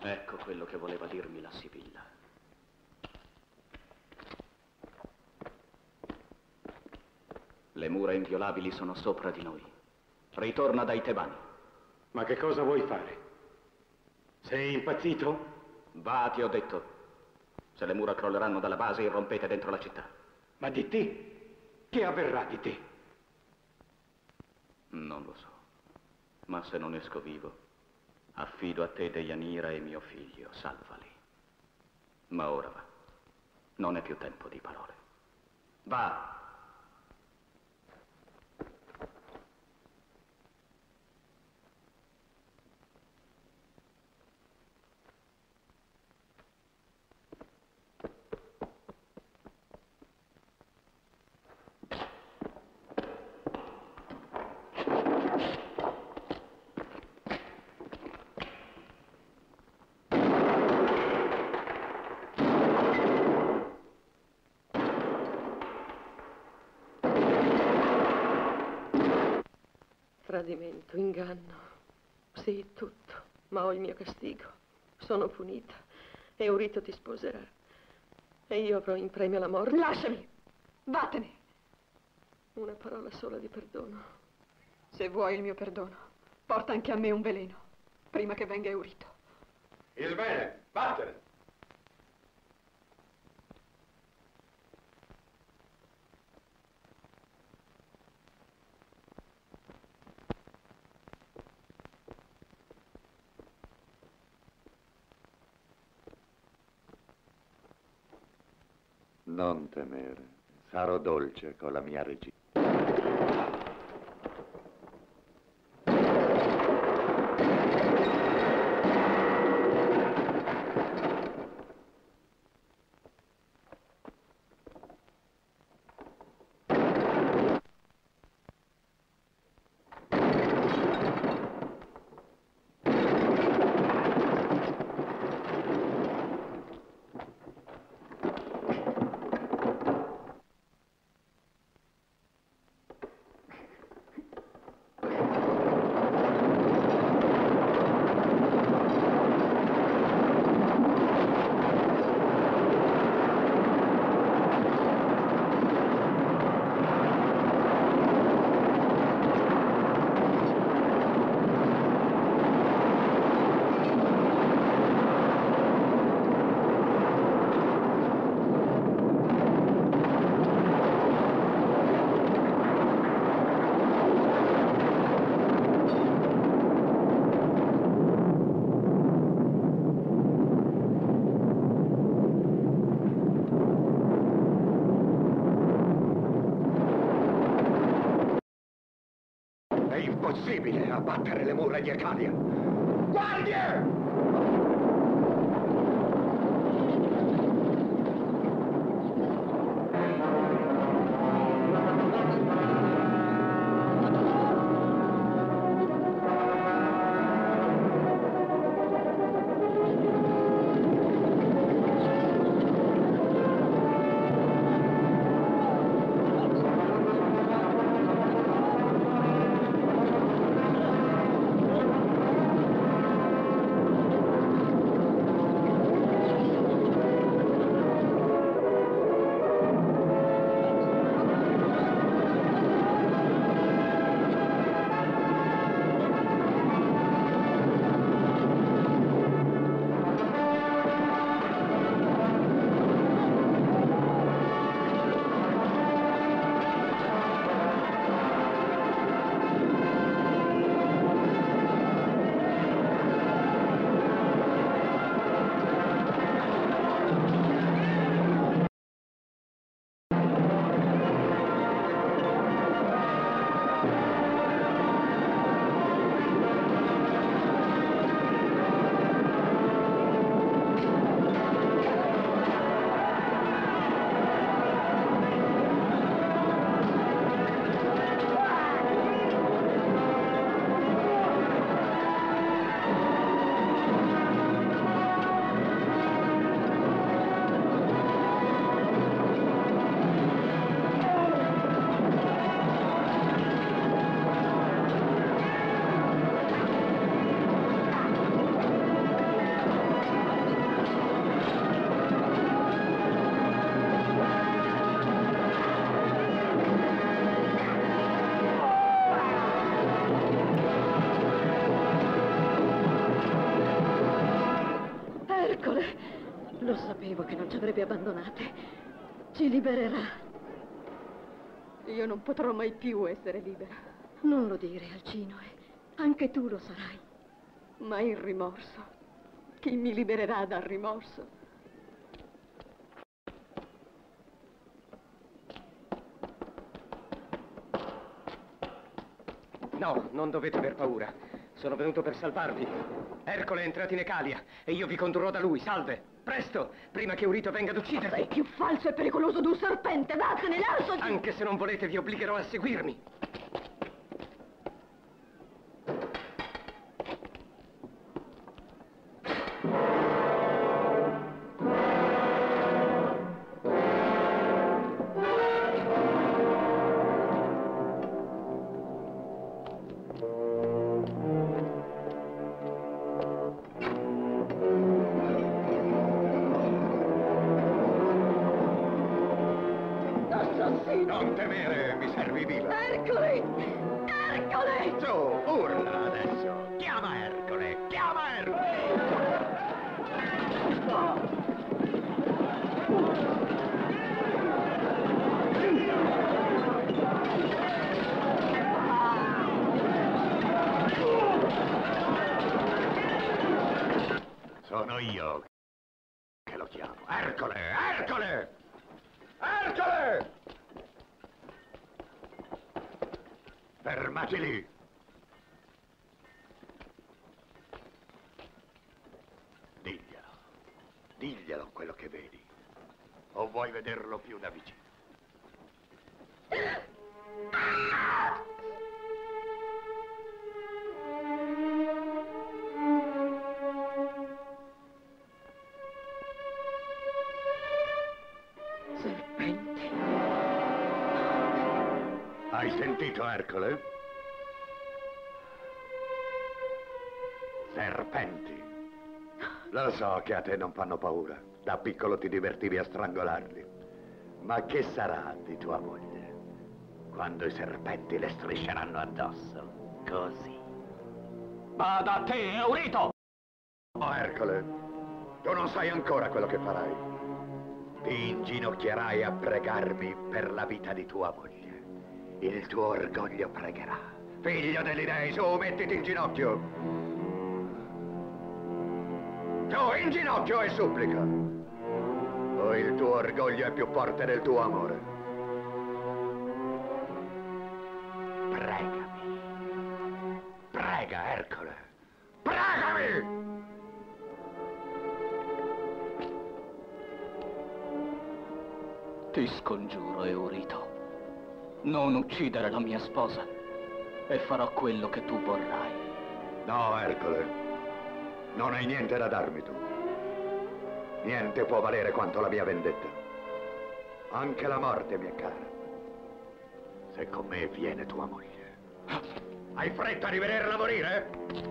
Ecco quello che voleva dirmi la Sibilla. Le mura inviolabili sono sopra di noi. Ritorna dai Tebani. Ma che cosa vuoi fare? Sei impazzito? Va, ti ho detto. Se le mura crolleranno dalla base, irrompete dentro la città. Ma di te? Che avverrà di te? Non lo so. Ma se non esco vivo, affido a te Deianira e mio figlio, salvali. Ma ora va. Non è più tempo di parole. Va! Tradimento, inganno, sì, tutto, ma ho il mio castigo. Sono punita. Eurito ti sposerà. E io avrò in premio la morte. Lasciami! Vattene! Una parola sola di perdono. Se vuoi il mio perdono, porta anche a me un veleno, prima che venga Eurito. Ismene, vattene! Non temere, sarò dolce con la mia regina. È impossibile abbattere le mura di Arcadia. Guardie! Ercole, lo sapevo che non ci avrebbe abbandonate. Ci libererà. Io non potrò mai più essere libera. Non lo dire, Alcinoe. Anche tu lo sarai. Ma il rimorso. Chi mi libererà dal rimorso? No, non dovete aver paura. Sono venuto per salvarvi. Ercole è entrato in Ecalia e io vi condurrò da lui. Salve, presto, prima che Eurito venga ad uccidervi. Sei più falso e pericoloso di un serpente. Vattene, lanciati! Anche se non volete, vi obbligherò a seguirmi. Non temere, mi servi viva. Ercole! Ercole! Su, urla adesso. Chiama Ercole, chiama Ercole! Sono io che lo chiamo. Ercole, Ercole! Ercole! Fermati lì! Diglielo. Diglielo quello che vedi. O vuoi vederlo più da vicino? Serpente. Hai sentito, Ercole? Serpenti. Lo so che a te non fanno paura. Da piccolo ti divertivi a strangolarli. Ma che sarà di tua moglie quando i serpenti le strisceranno addosso? Così. Vada a te, Eurito! Oh, Ercole, tu non sai ancora quello che farai. Ti inginocchierai a pregarmi per la vita di tua moglie. Il tuo orgoglio pregherà. Figlio degli dei, su, mettiti in ginocchio. Giù, in ginocchio e supplica. O il tuo orgoglio è più forte del tuo amore. Pregami. Prega, Ercole. Pregami! Ti scongiuro, Eurito. Non uccidere la mia sposa e farò quello che tu vorrai. No, Ercole, non hai niente da darmi tu. Niente può valere quanto la mia vendetta. Anche la morte mi è cara. Se con me viene tua moglie. Hai fretta di vederla morire?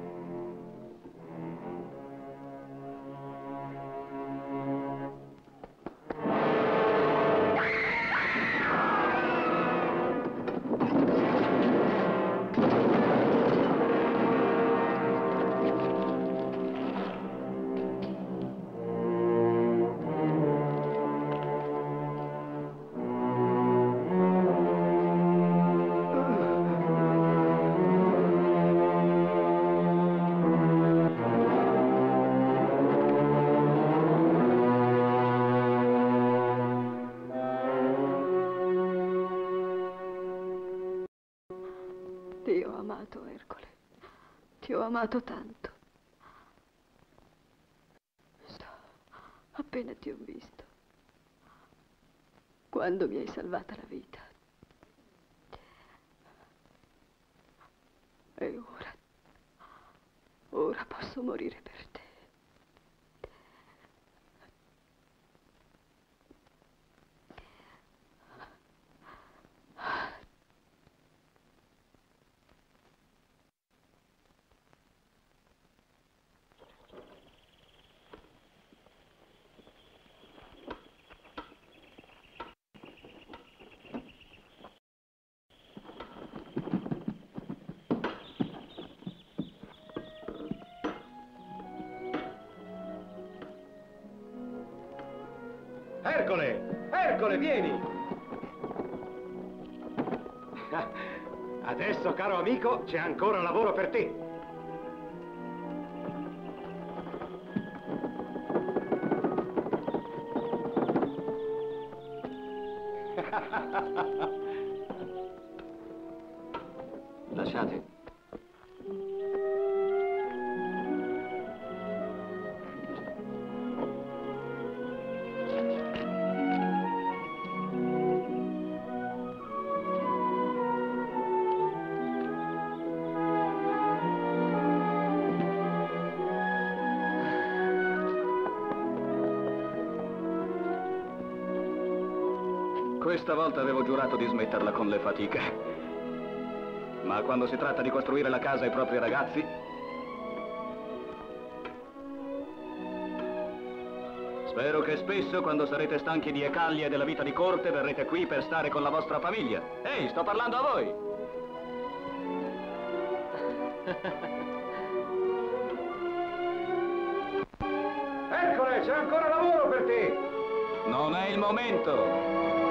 Ti ho amato, Ercole. Ti ho amato tanto. So, appena ti ho visto. Quando mi hai salvata la vita. E ora, ora posso morire per te. Ercole! Ercole, vieni! Adesso, caro amico, c'è ancora lavoro per te. Lasciate. Questa volta avevo giurato di smetterla con le fatiche. Ma quando si tratta di costruire la casa ai propri ragazzi... Spero che spesso, quando sarete stanchi di Ecaglia e della vita di corte, verrete qui per stare con la vostra famiglia. Ehi, sto parlando a voi! Ercole, c'è ancora lavoro per te! Non è il momento!